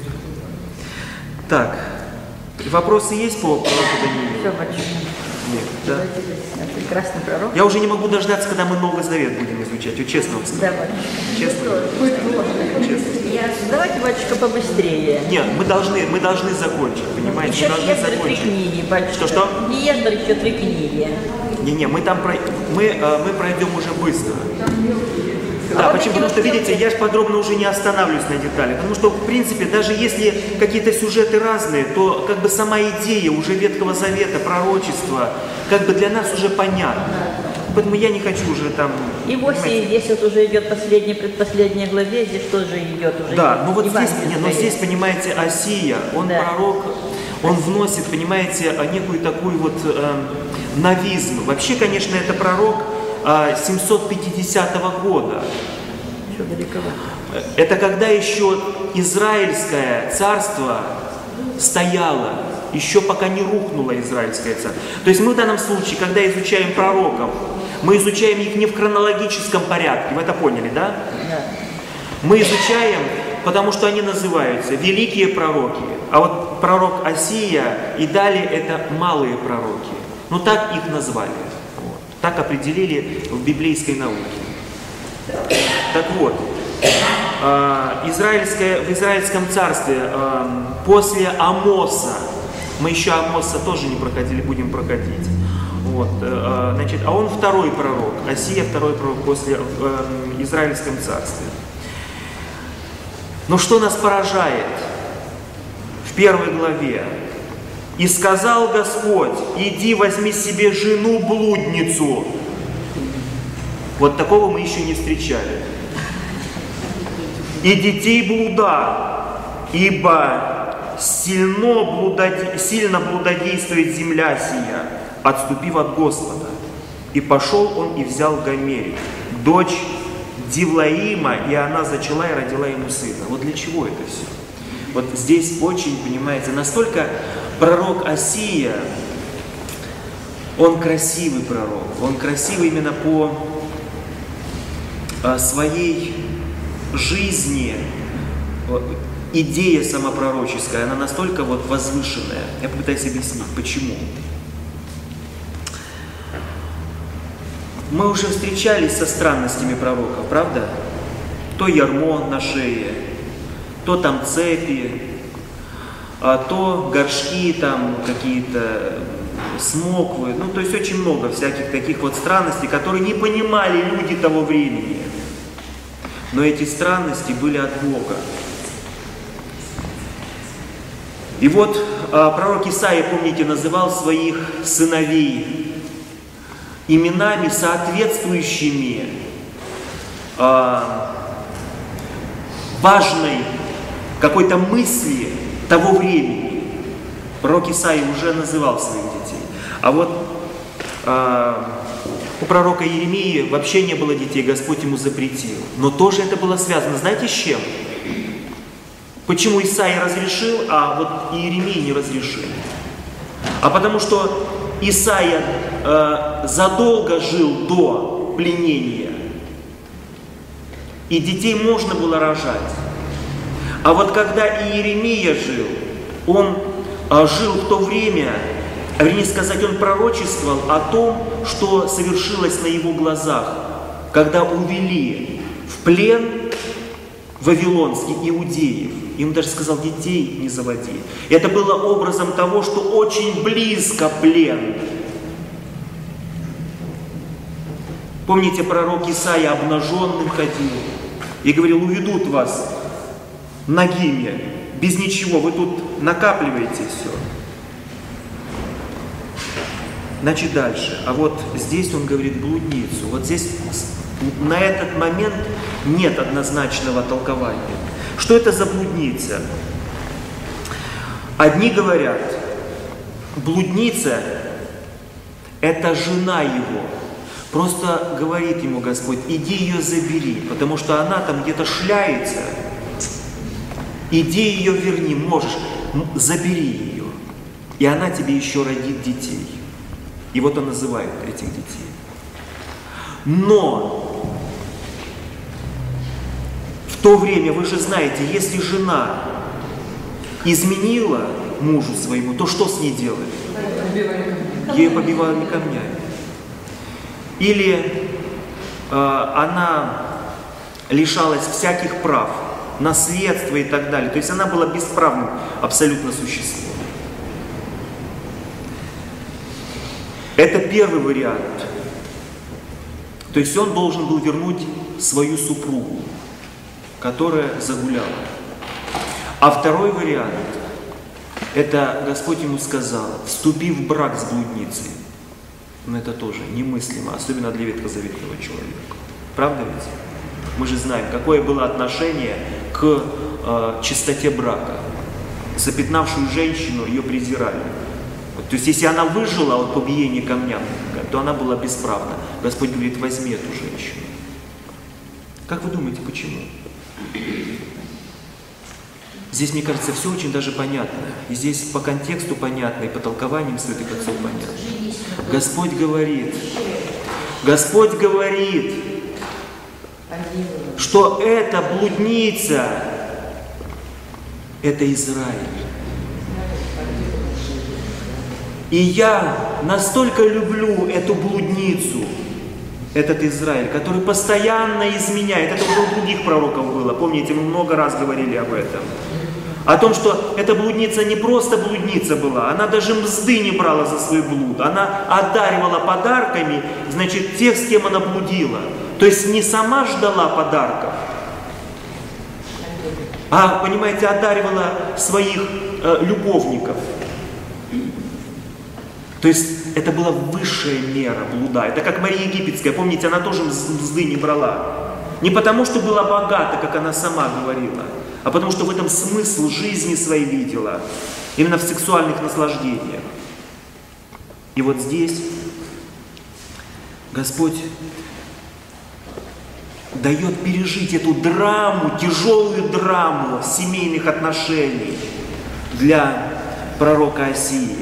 Так, вопросы есть по пророку Даниилу? Все, большое. Нет, да? Прекрасный пророк. Я уже не могу дождаться, когда мы Новый Завет будем изучать, вот честно вам скажу. Давай. Честно. Честно. Давайте, батюшка, побыстрее. Нет, мы должны закончить, понимаете? Еще Мы должны Ездры 3 закончить. книги, батюшка. Что? Ездры еще 3 книги. Не, мы пройдем уже быстро. Да, вот почему? эти Потому что, вот видите, я же подробно уже не останавливаюсь на деталях. Потому что, в принципе, даже если какие-то сюжеты разные, то как бы сама идея уже Ветхого Завета, пророчества, как бы для нас уже понятна. Поэтому я не хочу уже там... И в Осии здесь вот уже идет предпоследняя главе, здесь тоже идет уже. Да, ну вот здесь, Евангелие но здесь, стоит. понимаете, Осия, он Да. пророк, он вносит, понимаете, некую такую вот новизм. Вообще, конечно, это пророк 750 года. Еще далековато. Это когда еще Израильское царство стояло, еще пока не рухнуло Израильское царство. То есть мы в данном случае, когда изучаем пророков, мы изучаем их не в хронологическом порядке, вы это поняли, да? Да. Мы изучаем, потому что они называются великие пророки, а вот пророк Осия и далее это малые пророки. Ну так их назвали, вот. Так определили в библейской науке. Так вот, в Израильском царстве после Амоса, мы еще Амоса тоже не проходили, будем проходить. Вот, значит, а он второй пророк, Осия второй пророк после Израильском царстве. Но что нас поражает в первой главе? «И сказал Господь, иди возьми себе жену-блудницу». Вот такого мы еще не встречали. «И детей блуда, ибо сильно блудодействует земля сия, отступив от Господа. И пошел он и взял Гомерь, дочь Дивлаима, и она зачала и родила ему сына». Вот для чего это все? Вот здесь очень, понимаете, настолько пророк Осия, он красивый пророк, он красивый именно по своей жизни, идея самопророческая, она настолько вот возвышенная. Я попытаюсь объяснить, почему. Мы уже встречались со странностями пророков, правда? То ярмо на шее, то там цепи, то горшки там какие-то, смоквы. Ну, то есть очень много всяких таких вот странностей, которые не понимали люди того времени. Но эти странности были от Бога. И вот пророк Исаия, помните, называл своих сыновей именами, соответствующими важной какой-то мысли того времени. Пророк Исаия уже называл своих детей. А вот у пророка Иеремии вообще не было детей, Господь ему запретил. Но тоже это было связано, знаете, с чем? Почему Исаия разрешил, а вот Иеремии не разрешил? А потому что Исаия задолго жил до пленения, и детей можно было рожать. А вот когда Иеремия жил, он жил в то время, вернее сказать, он пророчествовал о том, что совершилось на его глазах, когда увели в плен вавилонский иудеев. Им даже сказал: детей не заводи. Это было образом того, что очень близко плен. Помните, пророк Исаия обнаженным ходил и говорил: уведут вас нагими, без ничего, вы тут накапливаете все. Значит, дальше. А вот здесь он говорит блудницу. Вот здесь на этот момент нет однозначного толкования. Что это за блудница? Одни говорят, блудница – это жена его. Просто говорит ему Господь: иди ее забери, потому что она там где-то шляется. Иди ее верни, можешь, забери ее. И она тебе еще родит детей. И вот он называет этих детей. Но в то время, вы же знаете, если жена изменила мужу своему, то что с ней делали? Ее побивали камнями. Или она лишалась всяких прав, наследства и так далее. То есть она была бесправным абсолютно существом. Это первый вариант. То есть он должен был вернуть свою супругу, которая загуляла. А второй вариант, это Господь ему сказал: вступи в брак с блудницей. Но это тоже немыслимо, особенно для ветхозаветного человека. Правда ведь? Мы же знаем, какое было отношение к чистоте брака. Запятнавшую женщину ее презирали. То есть, если она выжила от побиения камням, то она была бесправна. Господь говорит: возьми эту женщину. Как вы думаете, почему? Здесь, мне кажется, все очень даже понятно. И здесь по контексту понятно, и по толкованиям святых отцов понятно. Господь говорит, что эта блудница – это Израиль. И я настолько люблю эту блудницу, этот Израиль, который постоянно изменяет. Это уже у других пророков было. Помните, мы много раз говорили об этом. О том, что эта блудница не просто блудница была, она даже мзды не брала за свой блуд. Она одаривала подарками, значит, тех, с кем она блудила. То есть не сама ждала подарков, а, понимаете, одаривала своих любовников. То есть это была высшая мера блуда. Это как Мария Египетская, помните, она тоже мзды не брала. Не потому, что была богата, как она сама говорила, а потому, что в этом смысл жизни своей видела. Именно в сексуальных наслаждениях. И вот здесь Господь дает пережить эту драму, тяжелую драму семейных отношений для пророка Осии.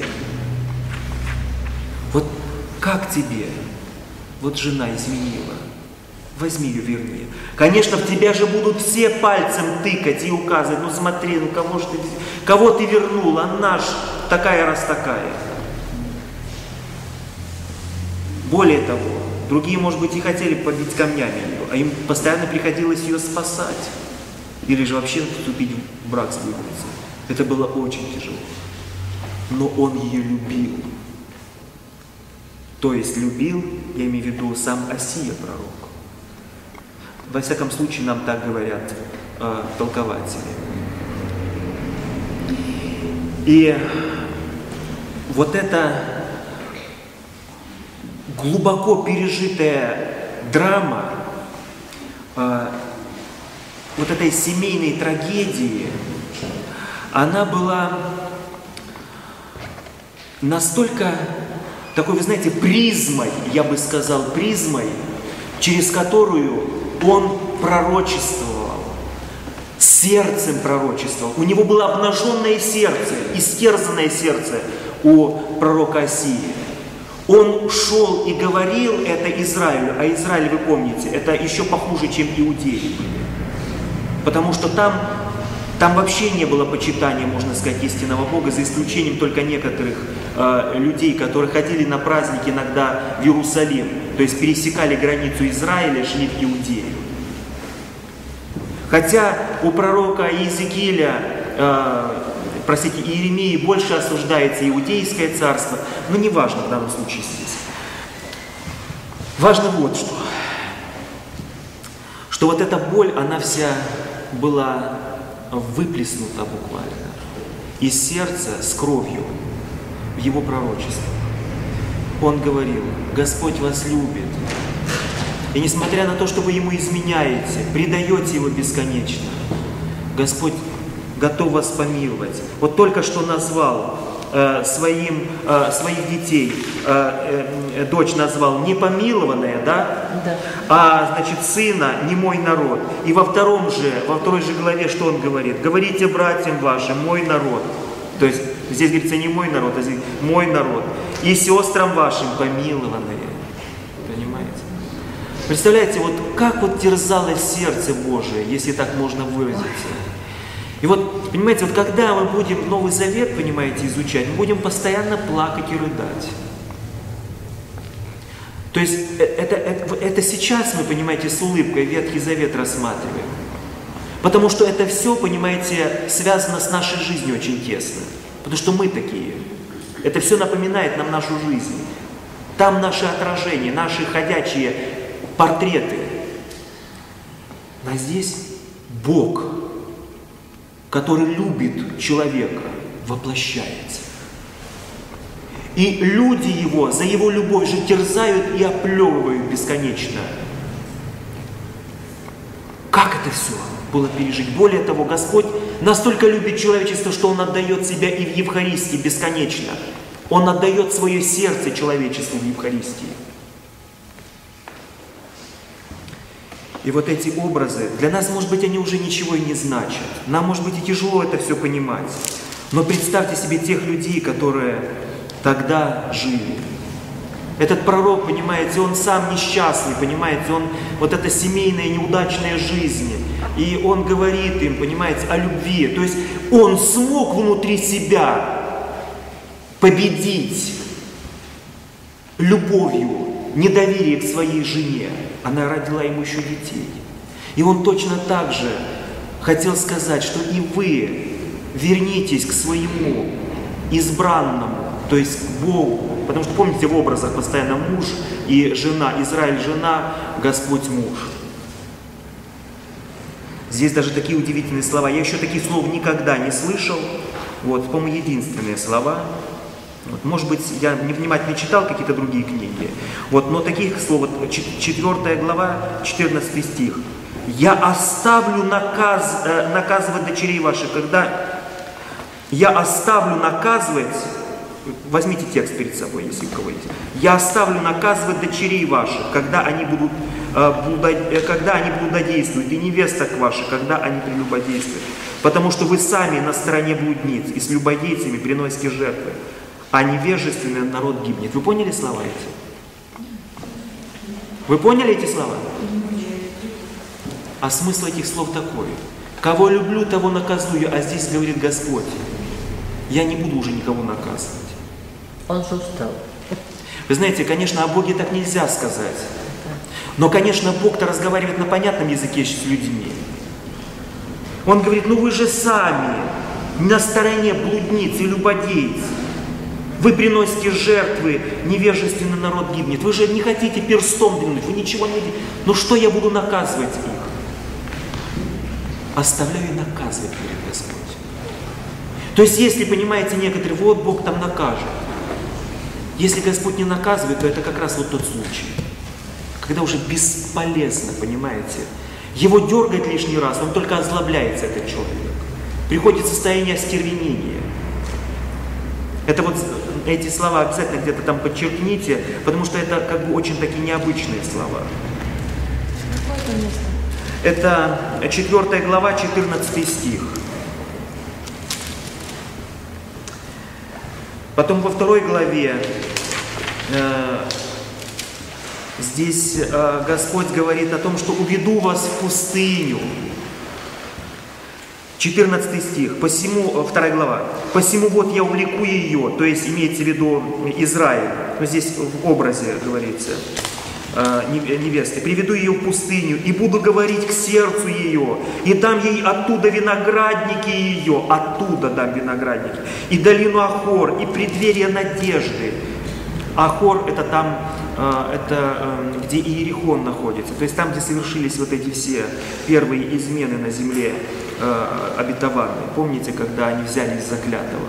Вот как тебе? Вот жена изменила. Возьми ее, верни. Конечно, в тебя же будут все пальцем тыкать и указывать: ну смотри, ну кого ты вернул? Она ж такая раз такая. Более того, другие, может быть, и хотели побить камнями ее, а им постоянно приходилось ее спасать. Или же вообще вступить в брак с блудницей. Это было очень тяжело. Но он ее любил. То есть любил, я имею в виду сам Осия пророк. Во всяком случае, нам так говорят толкователи. И вот эта глубоко пережитая драма вот этой семейной трагедии, она была настолько такой, вы знаете, призмой, я бы сказал, призмой, через которую он пророчествовал, сердцем пророчествовал. У него было обнаженное сердце, истерзанное сердце у пророка Осии. Он шел и говорил это Израилю, а Израиль, вы помните, это еще похуже, чем иудеи были. Потому что там вообще не было почитания, можно сказать, истинного Бога, за исключением только некоторых людей, которые ходили на праздники иногда в Иерусалим, то есть пересекали границу Израиля, шли в Иудею. Хотя у пророка Иезекииля, Иеремии больше осуждается Иудейское царство, но не важно в данном случае здесь. Важно вот что. Что вот эта боль, она вся была выплеснута буквально из сердца с кровью в его пророчество. Он говорил: Господь вас любит. И несмотря на то, что вы Ему изменяете, предаете Его бесконечно, Господь готов вас помиловать. Вот только что назвал своих детей, дочь назвал непомилованная, да? Да. А значит, сына не мой народ. И во второй же главе что он говорит? Говорите братьям вашим, мой народ. То есть здесь говорится не мой народ, а здесь мой народ. И сестрам вашим помилованные. Понимаете? Представляете, вот как вот терзалось сердце Божие, если так можно выразиться. И вот, понимаете, вот когда мы будем Новый Завет, понимаете, изучать, мы будем постоянно плакать и рыдать. То есть это сейчас мы, понимаете, с улыбкой Ветхий Завет рассматриваем. Потому что это все, понимаете, связано с нашей жизнью очень тесно. Потому что мы такие. Это все напоминает нам нашу жизнь. Там наши отражения, наши ходячие портреты. А здесь Бог, который любит человека, воплощается. И люди Его за Его любовь же терзают и оплевывают бесконечно. Как это все было пережить? Более того, Господь настолько любит человечество, что Он отдает себя и в Евхаристии бесконечно. Он отдает свое сердце человечеству в Евхаристии. И вот эти образы, для нас, может быть, они уже ничего и не значат. Нам, может быть, и тяжело это все понимать. Но представьте себе тех людей, которые тогда жили. Этот пророк, понимаете, он сам несчастный, понимаете, он вот эта семейная неудачная жизнь. И он говорит им, понимаете, о любви. То есть он смог внутри себя победить любовью недоверие к своей жене. Она родила ему еще детей. И он точно так же хотел сказать, что и вы вернитесь к своему избранному, то есть к Богу. Потому что, помните, в образах постоянно муж и жена, Израиль жена, Господь муж. Здесь даже такие удивительные слова. Я еще таких слов никогда не слышал. Вот, по-моему, единственные слова. Вот, может быть, я невнимательно читал какие-то другие книги. Вот, но таких слов, 4 глава, 14 стих. «Я оставлю наказывать дочерей ваших, когда я оставлю наказывать». Возьмите текст перед собой, если у кого есть. «Я оставлю наказывать дочерей ваших, когда они блудодействуют, и невесток ваших, когда они прелюбодействуют. Потому что вы сами на стороне блудниц, и с любодейцами приносите жертвы, а невежественный народ гибнет». Вы поняли слова эти? Вы поняли эти слова? А смысл этих слов такой. Кого люблю, того наказую, а здесь говорит Господь: я не буду уже никого наказывать. Он же устал. Вы знаете, конечно, о Боге так нельзя сказать. Но, конечно, Бог-то разговаривает на понятном языке с людьми. Он говорит: ну вы же сами на стороне блудниц и любодейц. Вы приносите жертвы, невежественный народ гибнет. Вы же не хотите перстом двинуть, вы ничего не видите. Ну что я буду наказывать их? Оставляю и наказывать, говорит Господь. То есть, если, понимаете, некоторые, вот Бог там накажет. Если Господь не наказывает, то это как раз вот тот случай, когда уже бесполезно, понимаете. Его дергать лишний раз, он только озлобляется, этот человек. Приходит состояние остервенения. Это вот эти слова обязательно где-то там подчеркните, потому что это как бы очень такие необычные слова. Это 4 глава, 14 стих. Потом во 2 главе здесь Господь говорит о том, что уведу вас в пустыню. 14 стих, посему, 2 глава, посему вот я увлеку ее, то есть имеется в виду Израиль, но здесь в образе говорится. невесты, приведу ее в пустыню и буду говорить к сердцу ее, и дам ей оттуда виноградники ее, оттуда дам виноградники, и долину Ахор, и преддверие надежды. Ахор это там, где Иерихон находится, то есть там, где совершились вот эти все первые измены на земле обетованной. Помните, когда они взялись за клятого?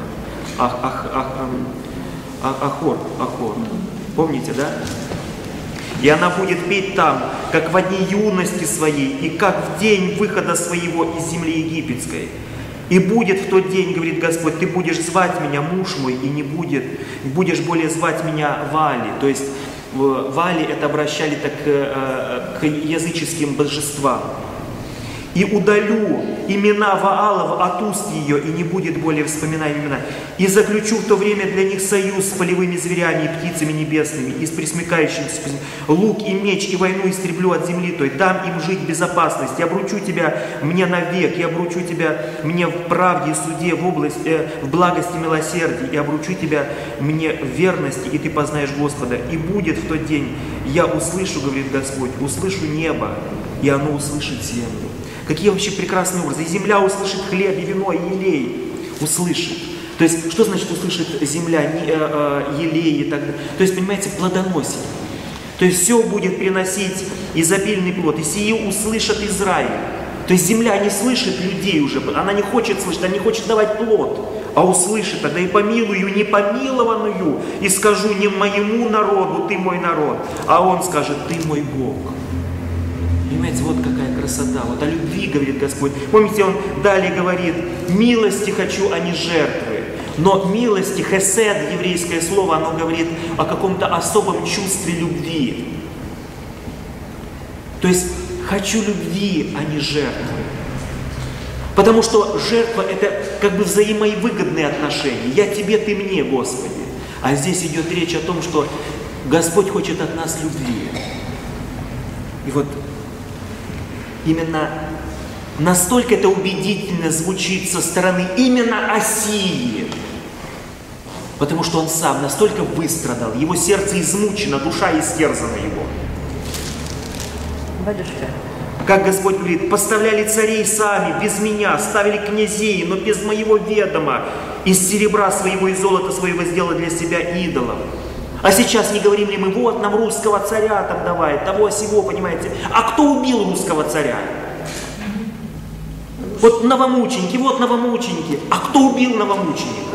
Ахор. Помните, да? И она будет петь там, как в дни юности своей, и как в день выхода своего из земли египетской. И будет в тот день, говорит Господь, ты будешь звать меня муж мой, и не будешь более звать меня Вали. То есть Вали это обращали так к языческим божествам. И удалю имена Ваалов от уст ее, и не будет более вспоминать имена. И заключу в то время для них союз с полевыми зверями и птицами небесными, и с пресмыкающимся лук и меч, и войну истреблю от земли, то есть дам им жить в безопасности. Я обручу тебя мне навек, я обручу тебя мне в правде и суде, в благости и милосердии, и обручу тебя мне в верности, и ты познаешь Господа. И будет в тот день, я услышу, говорит Господь, услышу небо, и оно услышит землю. Какие вообще прекрасные образы. И земля услышит хлеб, и вино, и елей. Услышит. То есть, что значит услышит земля, елей и так далее? То есть, понимаете, плодоносит. То есть, все будет приносить изобильный плод. И сии услышат Израиль. То есть, земля не слышит людей уже. Она не хочет слышать, она не хочет давать плод. А услышит, тогда и помилую непомилованную. И скажу не моему народу, ты мой народ. А он скажет, ты мой Бог. Понимаете, вот какая красота. Вот о любви говорит Господь. Помните, Он далее говорит, милости хочу, а не жертвы. Но милости, хесед, еврейское слово, оно говорит о каком-то особом чувстве любви. То есть, хочу любви, а не жертвы. Потому что жертва это как бы взаимовыгодные отношения. Я тебе, ты мне, Господи. А здесь идет речь о том, что Господь хочет от нас любви. И вот именно настолько это убедительно звучит со стороны именно Осии, потому что он сам настолько выстрадал, его сердце измучено, душа истерзана его. Батюшка. Как Господь говорит, поставляли царей сами, без меня, ставили князей, но без моего ведома, из серебра своего и золота своего сделали для себя идолов. А сейчас не говорим ли мы, вот нам русского царя там давай, того сего, понимаете. А кто убил русского царя? Вот новомученики, вот новомученики. А кто убил новомучеников?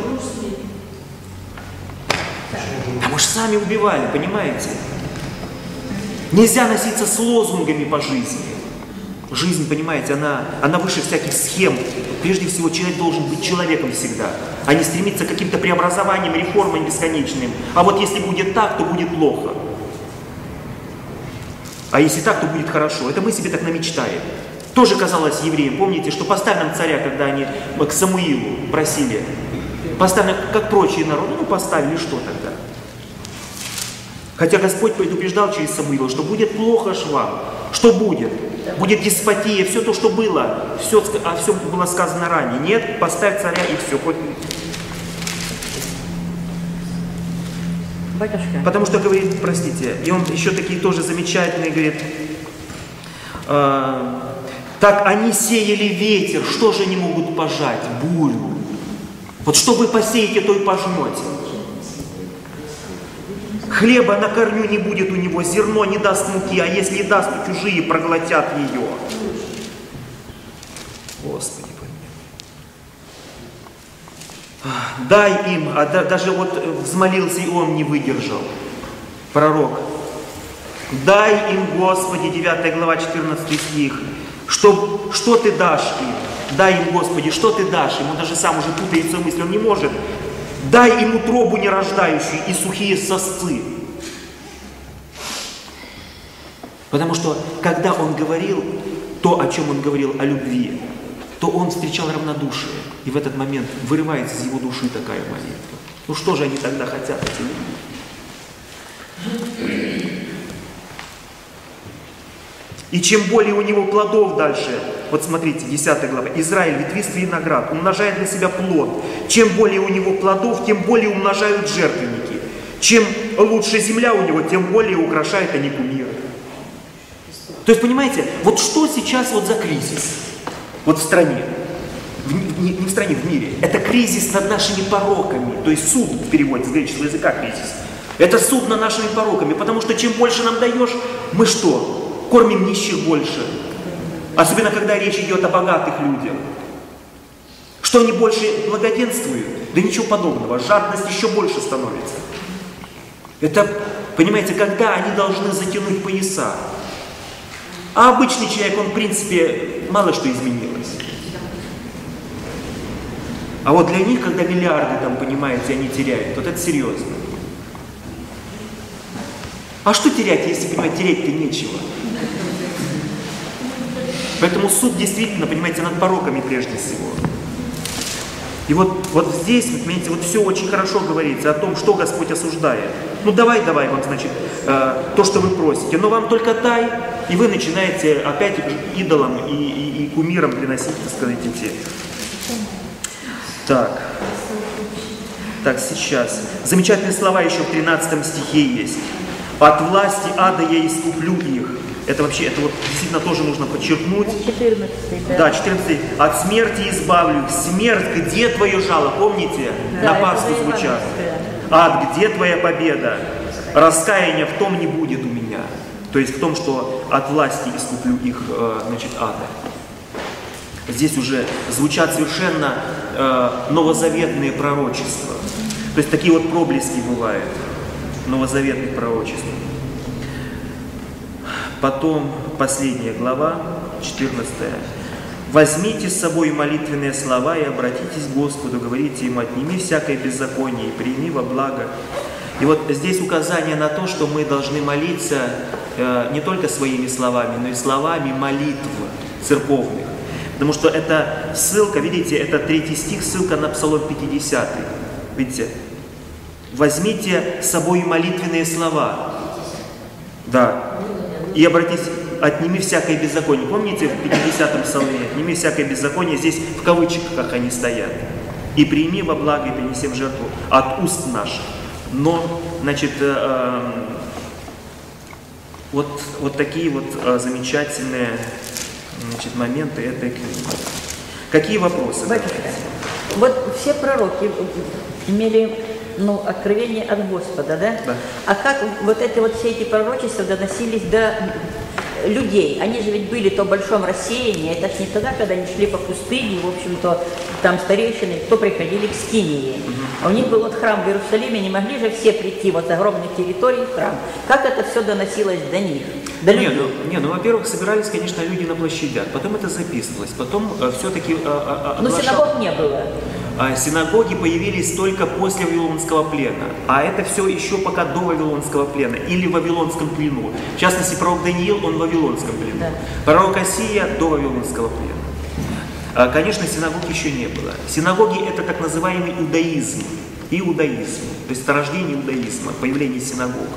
А мы же сами убивали, понимаете? Нельзя носиться с лозунгами по жизни. Жизнь, понимаете, она выше всяких схем. Прежде всего, человек должен быть человеком всегда, а не стремиться к каким-то преобразованиям, реформам бесконечным. А вот если будет так, то будет плохо. А если так, то будет хорошо. Это мы себе так намечтаем. Тоже казалось евреям, помните, что поставь нам царя, когда они к Самуилу просили. Поставь нам, как прочие народы, ну поставили, что тогда? Хотя Господь предупреждал через Самуила, что будет плохо ж вам. Что будет? Будет деспотия, все то, что было, все было сказано ранее. Нет, поставь царя и все. Батюшка. Потому что говорит, простите, и он еще такие тоже замечательные, говорит, так они сеяли ветер, что же они могут пожать? Бурю. Вот что вы посеете, то и пожнете. Хлеба на корню не будет у него, зерно не даст муки, а если и даст, то чужие проглотят ее. Господи, помилуй. Дай им, а даже вот взмолился и он не выдержал, пророк. Дай им, Господи, 9 глава, 14 стих, что ты дашь им? Дай им, Господи, что ты дашь им? Он даже сам уже путается в мысли, он не может. Дай им утробу нерождающую и сухие сосцы. Потому что, когда он говорил то, о чем он говорил, о любви, то он встречал равнодушие. И в этот момент вырывается из его души такая молитва. Ну что же они тогда хотят, эти люди? И чем более у него плодов дальше, вот смотрите, 10 глава, Израиль, ветвистый виноград, умножает для себя плод. Чем более у него плодов, тем более умножают жертвенники. Чем лучше земля у него, тем более украшают они кумиры. То есть, понимаете, вот что сейчас вот за кризис? Вот в стране. Не в стране, в мире. Это кризис над нашими пороками. То есть суд в переводе с греческого языка кризис. Это суд над нашими пороками. Потому что чем больше нам даешь, мы что? Кормим нищих больше. Особенно, когда речь идет о богатых людях. Что они больше благоденствуют? Да ничего подобного. Жадность еще больше становится. Это, понимаете, когда они должны затянуть пояса. А обычный человек, он, в принципе, мало что изменилось. А вот для них, когда миллиарды, там, понимаете, они теряют, вот это серьезно. А что терять, если, понимаете, терять-то нечего? Поэтому суд действительно, понимаете, над пороками прежде всего. И вот здесь, вот, понимаете, вот все очень хорошо говорится о том, что Господь осуждает. Ну давай вам, значит, то, что вы просите, но вам только дай, и вы начинаете опять идолам и кумирам приносить, так сказать, эти. Так, сейчас. Замечательные слова еще в 13 стихе есть. От власти ада я искуплю их. Это вообще, это вот действительно тоже нужно подчеркнуть. 14, да. Да, 14. От смерти избавлю их. Смерть, где твое жало? Помните? Да, на Пасху звучат. Ад, где твоя победа? Раскаяния в том не будет у меня. То есть в том, что от власти искуплю их, значит, ада. Здесь уже звучат совершенно новозаветные пророчества. То есть такие вот проблески бывают новозаветных пророчеств. Потом последняя глава, 14. «Возьмите с собой молитвенные слова и обратитесь к Господу, говорите Ему, отними всякое беззаконие и прими во благо». И вот здесь указание на то, что мы должны молиться не только своими словами, но и словами молитв церковных. Потому что это ссылка, видите, это 3 стих, ссылка на Псалом 50. Видите? «Возьмите с собой молитвенные слова». Да. И обратись, отними всякое беззаконие. Помните, в 50-м псалме, отними всякое беззаконие, здесь в кавычках они стоят. И прими во благо, и принеси в жертву от уст наших. Но, значит, вот такие вот замечательные, значит, моменты этой книги. Какие вопросы? Батюшка, вот все пророки имели, откровение от Господа, да? Да. А как вот все эти пророчества доносились до людей? Они же ведь были то в большом рассеянии, это ж не тогда, когда они шли по пустыне, в общем-то, там старейшины, кто приходили к Скинии. А у них был храм в Иерусалиме, не могли же все прийти с огромной территории в храм. Как это все доносилось до них? До людей? Во-первых, собирались, конечно, люди на площадях, потом это записывалось, потом все-таки... Но синагог не было. Синагоги появились только после Вавилонского плена, а это все еще пока до Вавилонского плена или в Вавилонском плену. В частности, пророк Даниил, он в Вавилонском плену. Да. Пророк Осия до Вавилонского плена. Конечно, синагог еще не было. Синагоги — это так называемый иудаизм. То есть рождение иудаизма, появление синагог.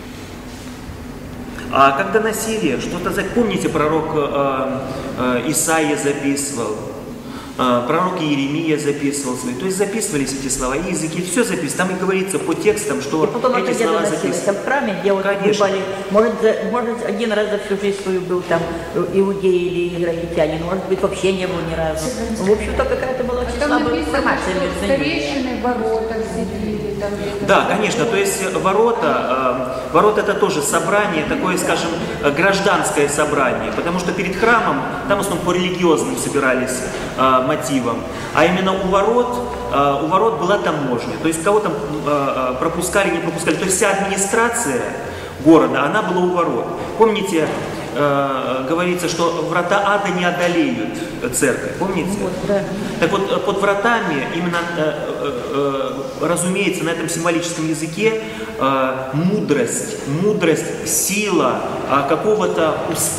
А когда носили, помните, пророк Исаия записывал, пророк Иеремия записывал свои, то есть записывались эти слова, и языки, все записывалось, там и говорится по текстам, что и потом эти слова записывались. В храме, где бывали, может, один раз за всю жизнь свою был там иудей или израильтянин, может быть, вообще не был ни разу. В общем-то, какая-то была очень слабая информация между ними. Старейшины в воротах сидели. Там, да, конечно, то есть ворота это тоже собрание, такое, скажем, гражданское собрание, потому что перед храмом, там в основном по религиозным собирались мотивам, а именно у ворот была таможня, то есть кого там пропускали, не пропускали, то есть вся администрация города, она была у ворот. Помните, говорится, что врата ада не одолеют церковь, помните? Вот, да. Так вот, под вратами, именно, разумеется, на этом символическом языке мудрость, сила какой-то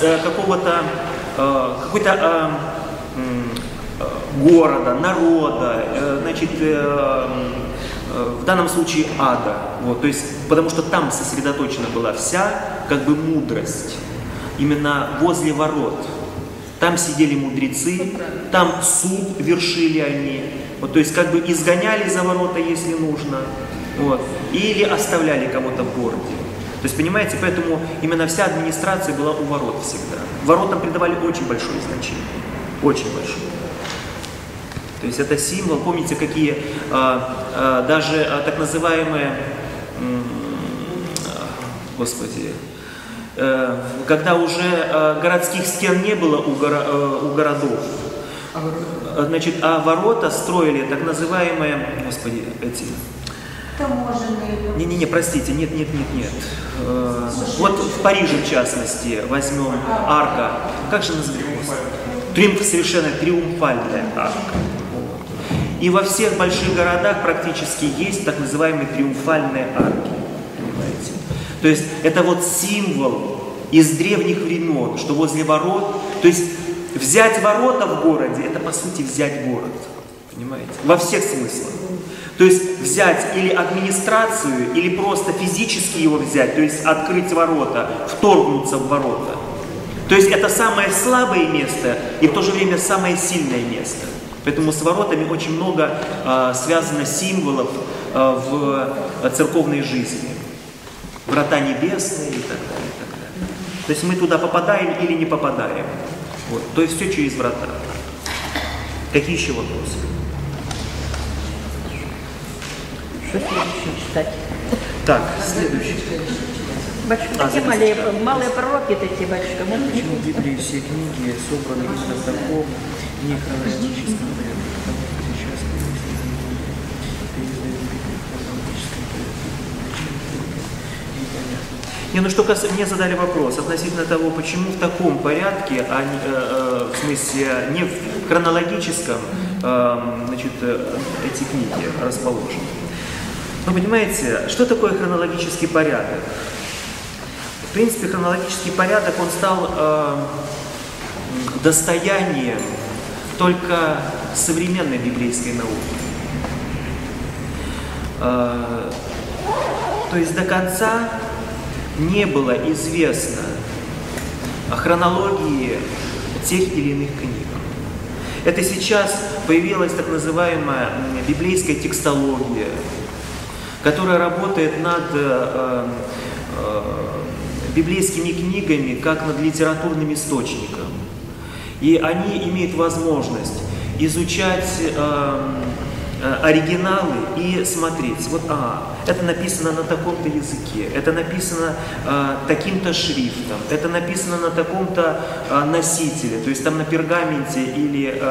города, народа, значит, в данном случае ада. Вот, то есть, потому что там сосредоточена была вся мудрость. Именно возле ворот. Там сидели мудрецы, там суд вершили они. Вот, то есть изгоняли за ворота, если нужно. Вот, или оставляли кого-то в городе. То есть, понимаете, поэтому именно вся администрация была у ворот всегда. Воротам придавали очень большое значение, очень большое. То есть это символ, помните, какие даже так называемые, господи, когда уже городских стен не было у городов, значит, а ворота строили так называемые, господи, эти... Таможенные. Не-не-не, простите, нет. Вот в Париже, в частности, возьмем арка. Как же называется? Совершенно триумфальная арка. И во всех больших городах практически есть так называемые триумфальные арки. Понимаете? То есть это вот символ из древних времен, что возле ворот, то есть взять ворота в городе, это по сути взять город. Понимаете? Во всех смыслах. То есть взять или администрацию, или просто физически его взять, то есть открыть ворота, вторгнуться в ворота. То есть это самое слабое место и в то же время самое сильное место. Поэтому с воротами очень много связано символов в церковной жизни. Врата небесные и так далее, и так далее. То есть мы туда попадаем или не попадаем. Вот. То есть все через врата. Какие еще вопросы? Что следующее читать? Так, следующий. Батюшка, такие малые пророки такие, батюшка. Почему в Библии все книги собраны именно в таком нехронологическом порядке? Потому что сейчас не, ну что касается, мне задали вопрос относительно того, почему в таком порядке, а не, в смысле не в хронологическом, значит, эти книги расположены. Ну, понимаете, что такое хронологический порядок? В принципе, хронологический порядок, он стал достоянием только современной библейской науки. То есть до конца не было известно о хронологии тех или иных книг. Это сейчас появилась так называемая библейская текстология, которая работает над библейскими книгами, как над литературным источником. И они имеют возможность изучать оригиналы и смотреть. Вот, это написано на таком-то языке, это написано таким-то шрифтом, это написано на таком-то носителе, то есть там на пергаменте или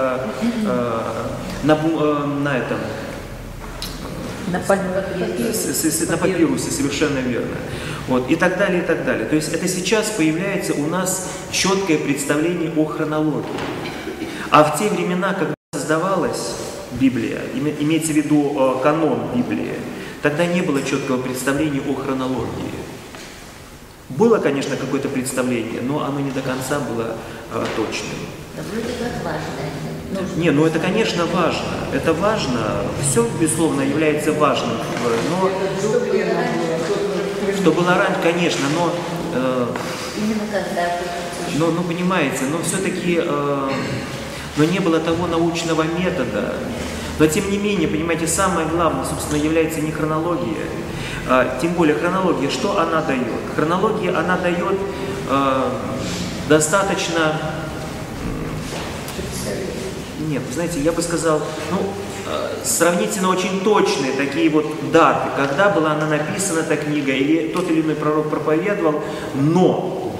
на этом. На папирусе, совершенно верно. Вот, и так далее, и так далее. То есть это сейчас появляется у нас четкое представление о хронологии. А в те времена, когда создавалась Библия, имеется в виду канон Библии, тогда не было четкого представления о хронологии. Было, конечно, какое-то представление, но оно не до конца было точным. Да вроде как важно. Не, ну это, конечно, важно. Это важно. Все, безусловно, является важным. Но что было раньше, конечно, но... Именно когда? Ну, понимаете, но все-таки... но не было того научного метода. Но, тем не менее, понимаете, самое главное, собственно, является не хронология. Тем более хронология, что она дает? Хронология, она дает достаточно... Нет, знаете, я бы сказал, сравнительно очень точные такие вот даты, когда была она написана, эта книга, или тот или иной пророк проповедовал, но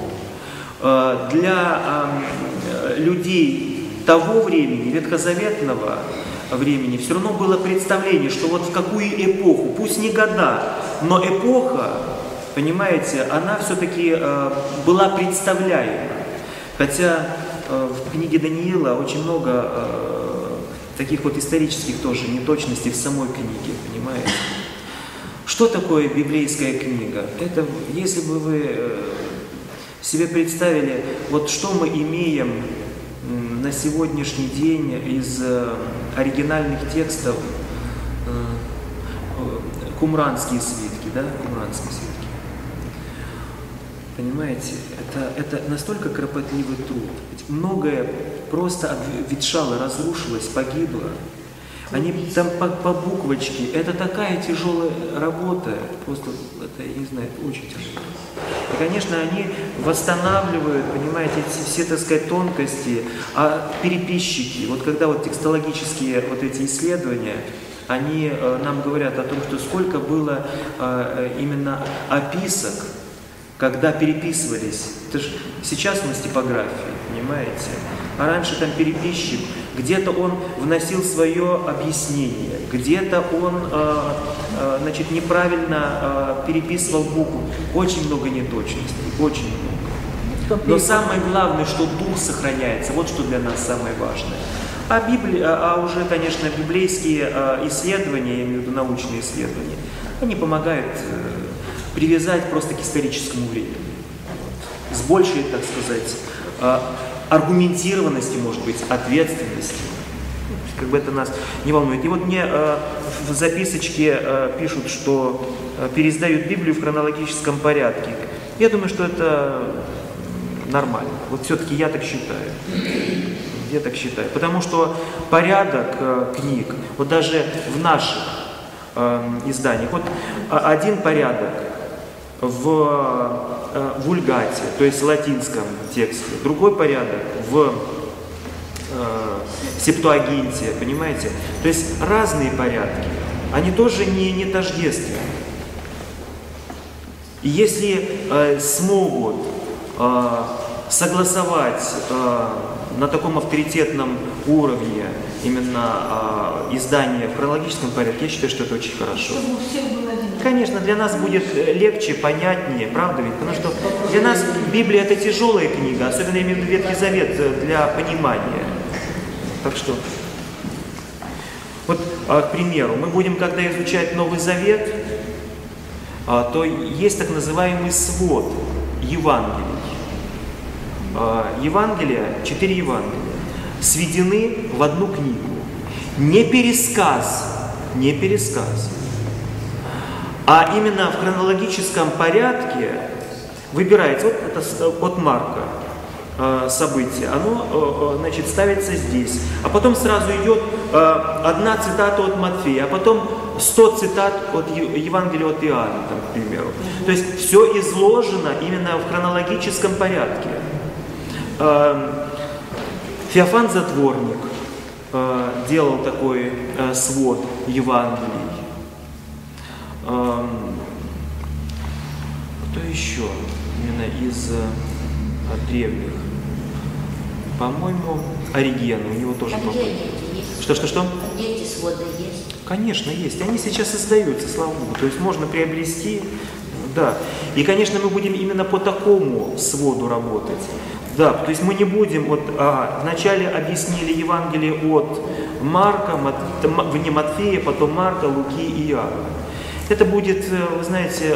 для людей того времени, ветхозаветного времени, все равно было представление, что вот в какую эпоху, пусть не года, но эпоха, понимаете, она все-таки была представляема. Хотя в книге Даниила очень много таких вот исторических тоже неточностей в самой книге, понимаете? Что такое библейская книга? Это, если бы вы себе представили, вот что мы имеем на сегодняшний день из оригинальных текстов, кумранские свитки, да, кумранские свитки. Понимаете, это настолько кропотливый труд. Ведь многое просто обветшало, разрушилось, погибло. Они там по буквочке. Это такая тяжелая работа. Просто, это, я не знаю, это очень тяжело. И, конечно, они восстанавливают, понимаете, все, так сказать, тонкости. А переписчики, вот когда вот текстологические вот эти исследования, они нам говорят о том, что сколько было именно описок, когда переписывались. Это же сейчас у нас типография, понимаете? А раньше там переписчик, где-то он вносил свое объяснение, где-то он значит, неправильно переписывал букву. Очень много неточностей, очень много. Но самое главное, что дух сохраняется, вот что для нас самое важное. А уже, конечно, библейские исследования, я имею в виду научные исследования, они помогают привязать просто к историческому времени. С большей, так сказать, аргументированностью, может быть, ответственностью. Как бы это нас не волнует. И вот мне в записочке пишут, что переиздают Библию в хронологическом порядке. Я думаю, что это нормально. Вот все-таки я так считаю. Я так считаю. Потому что порядок книг, вот даже в наших изданиях, вот один порядок в вульгате, то есть в латинском тексте, другой порядок в септуагинте, понимаете? То есть разные порядки, они тоже не тождественны. И если смогут согласовать на таком авторитетном уровне именно издание в хронологическом порядке, я считаю, что это очень хорошо. Чтобы у всех было одинаково. Конечно, для нас будет легче, понятнее, правда ведь? Потому что для нас Библия — это тяжелая книга, особенно я имею в виду Ветхий Завет, для понимания. Так что, вот, к примеру, мы будем, когда изучать Новый Завет, то есть так называемый свод Евангелий. Евангелия, 4 Евангелия, сведены в одну книгу. Не пересказ, а именно в хронологическом порядке выбирается, вот это от Марка событие, оно, значит, ставится здесь, а потом сразу идет одна цитата от Матфея, а потом 100 цитат от Евангелия от Иоанна, там, к примеру. То есть все изложено именно в хронологическом порядке. Феофан Затворник делал такой свод Евангелий. Кто еще именно из древних? По-моему, Ориген, у него тоже... Что? Дети свода есть? Конечно, есть. Они сейчас издаются, слава Богу. То есть можно приобрести, да. И, конечно, мы будем именно по такому своду работать. Да, то есть мы не будем, вот вначале объяснили Евангелие от Марка, вне Матфея, потом Марка, Луки и Иоанна. Это будет, вы знаете,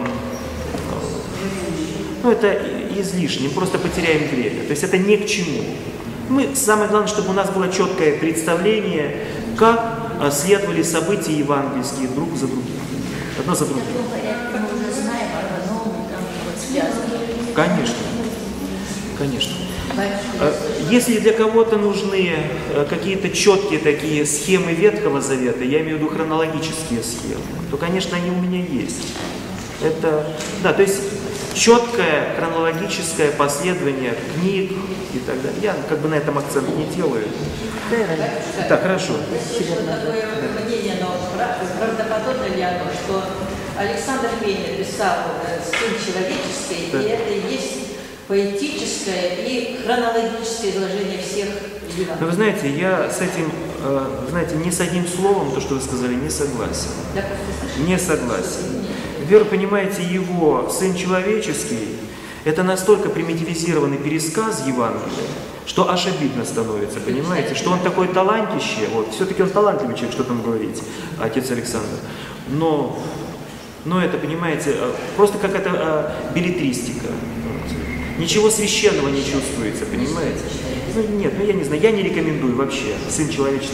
ну это излишне, мы просто потеряем время. То есть это ни к чему. Самое главное, чтобы у нас было четкое представление, как следовали события евангельские друг за другим. Одно за другим. Мы уже знаем, а по-новому там вот связано. Конечно. Конечно. Если для кого-то нужны какие-то четкие такие схемы Ветхого Завета, я имею в виду хронологические схемы, то, конечно, они у меня есть. Это, да, то есть четкое хронологическое последование книг и так далее. Я как бы на этом акцент не делаю. Так, хорошо. Такое мнение, но правдоподобно ли оно, что Александр Пейнер писал «Сын человеческий», и это и есть поэтическое и хронологическое изложение всех Евангелий. Но вы знаете, я с этим, знаете, ни с одним словом, то, что вы сказали, не согласен. Не согласен. Вы понимаете, его «Сын человеческий» — это настолько примитивизированный пересказ Евангелия, что аж обидно становится, понимаете, что он такой талантище, вот, все-таки он талантливый человек, что там говорить, отец Александр, но это, понимаете, просто как это беллетристика. Ничего священного не чувствуется, понимаете? Ну нет, я не знаю, я не рекомендую вообще. Сын человеческий.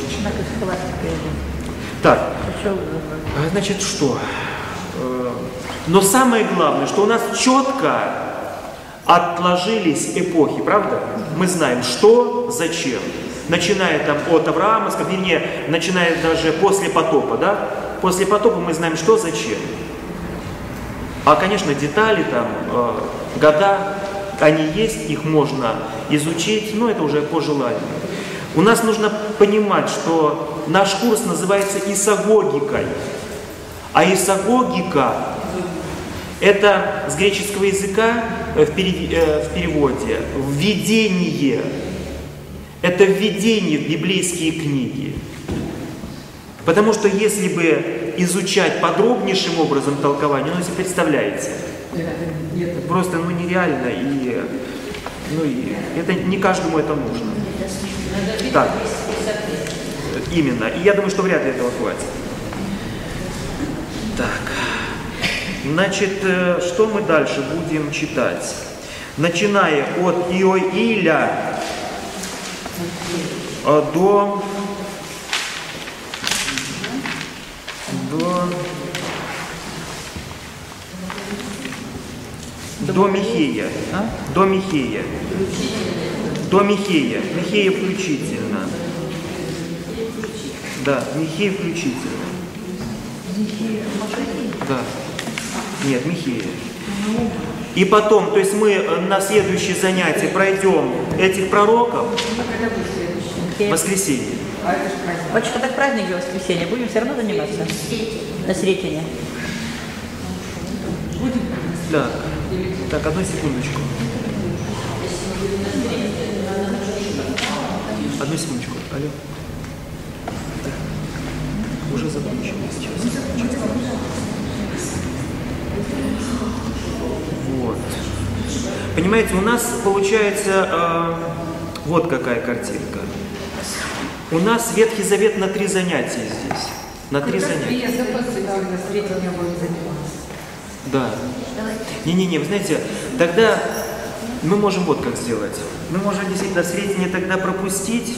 Так, значит, что? Но самое главное, что у нас четко отложились эпохи, правда? Мы знаем, что, зачем. начиная там от Авраама, вернее, начиная даже после потопа, да? После потопа мы знаем, что, зачем. А, конечно, детали, там, года, они есть, их можно изучить, но это уже по желанию. У нас нужно понимать, что наш курс называется исагогикой. А исагогика – это с греческого языка в переводе введение. Это введение в библейские книги. Потому что если бы изучать подробнейшим образом толкование, ну, если представляете, просто нереально, и это не каждому это нужно. Так, именно. И я думаю, что вряд ли этого хватит. Так, значит, что мы дальше будем читать? Начиная от Иоиля до Михея. До Михея. До Михея. Михея включительно. Да, Михея включительно. Да. Нет, Михея. И потом, то есть мы на следующее занятие пройдем этих пророков. Воскресенье. Батюшка, так праздник же воскресенье. Будем все равно заниматься? На Сретение. Да. Так, одну секундочку. Одну секундочку. Алло. Уже закончили сейчас. Вот. Понимаете, у нас получается вот какая картинка. У нас Ветхий Завет на 3 занятия здесь. На 3 занятия. Да. Не-не-не, вы знаете, тогда мы можем вот как сделать. Мы можем действительно Сретение тогда пропустить.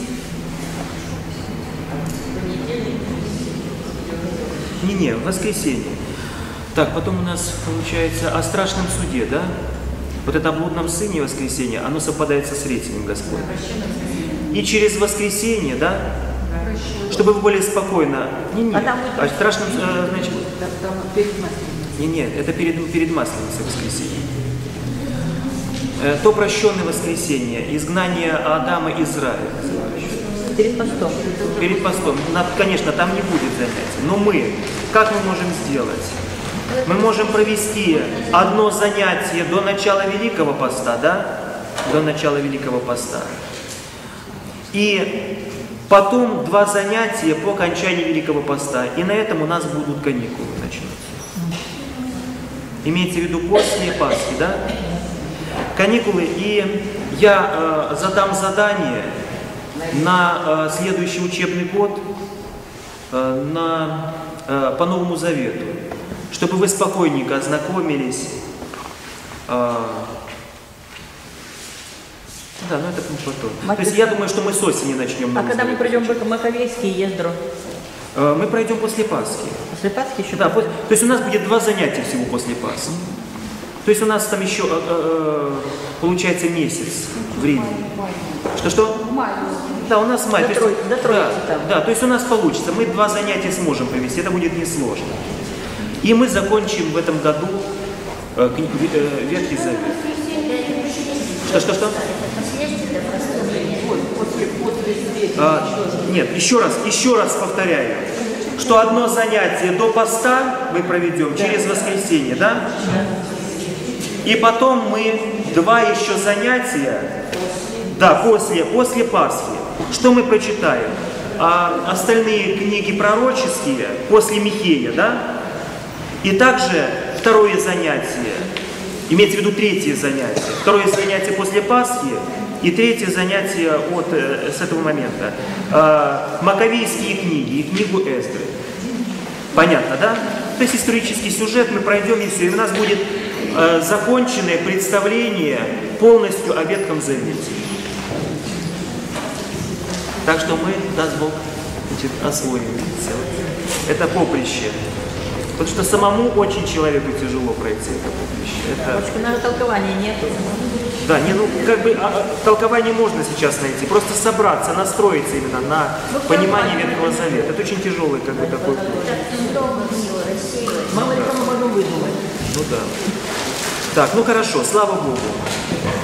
Не-не, в воскресенье. Так, потом у нас получается о страшном суде, да? Вот это о блудном сыне воскресенье, оно совпадает со Сретением Господним. И через воскресенье, да? Чтобы вы более спокойно. Не-не, о страшном, значит... Не-не, это перед Масленицей воскресенье. То прощенное воскресенье, изгнание Адама из рая. Перед постом. Перед постом. Конечно, там не будет занятий. Но как мы можем сделать? Мы можем провести одно занятие до начала Великого Поста, да? До начала Великого Поста. И потом 2 занятия по окончании Великого Поста. И на этом у нас будут каникулы начнутся. Имеется в виду после Пасхи, да? Каникулы. И я задам задание на следующий учебный год по Новому Завету, чтобы вы спокойненько ознакомились. Да, но это потом. То есть я думаю, что мы с осени начнем. А когда мы пройдем в Маковейский и Ездру? Мы пройдем после Пасхи. После Пасхи еще? Да, то есть у нас будет 2 занятия всего после Пасхи. То есть у нас там еще получается месяц времени. Что? Да, у нас май. Да, то есть у нас получится. Мы 2 занятия сможем провести. Это будет несложно. И мы закончим в этом году Ветхий Завет. Что? Нет, еще раз повторяю, что одно занятие до поста мы проведем через воскресенье, да? И потом мы 2 еще занятия, да, после Пасхи. Что мы прочитаем? Остальные книги пророческие после Михея, да? И также 2 занятие, имеется в виду 3 занятие. 2 занятие после Пасхи и 3 занятие с этого момента. Маковейские книги и книгу Эздры. Понятно, да? То есть исторический сюжет мы пройдем, и все. И у нас будет законченное представление полностью о Ветхом Завете. Так что мы, даст Бог, освоим это поприще. Потому что самому очень человеку тяжело пройти это поприще. Потому что на толкования нет. Да, не, ну как бы толкование можно сейчас найти, просто собраться, настроиться именно на понимание Ветхого Завета. Это очень тяжелый как бы такой путь. Мало ли кому можно выдумать. Ну да. Так, ну хорошо, слава Богу.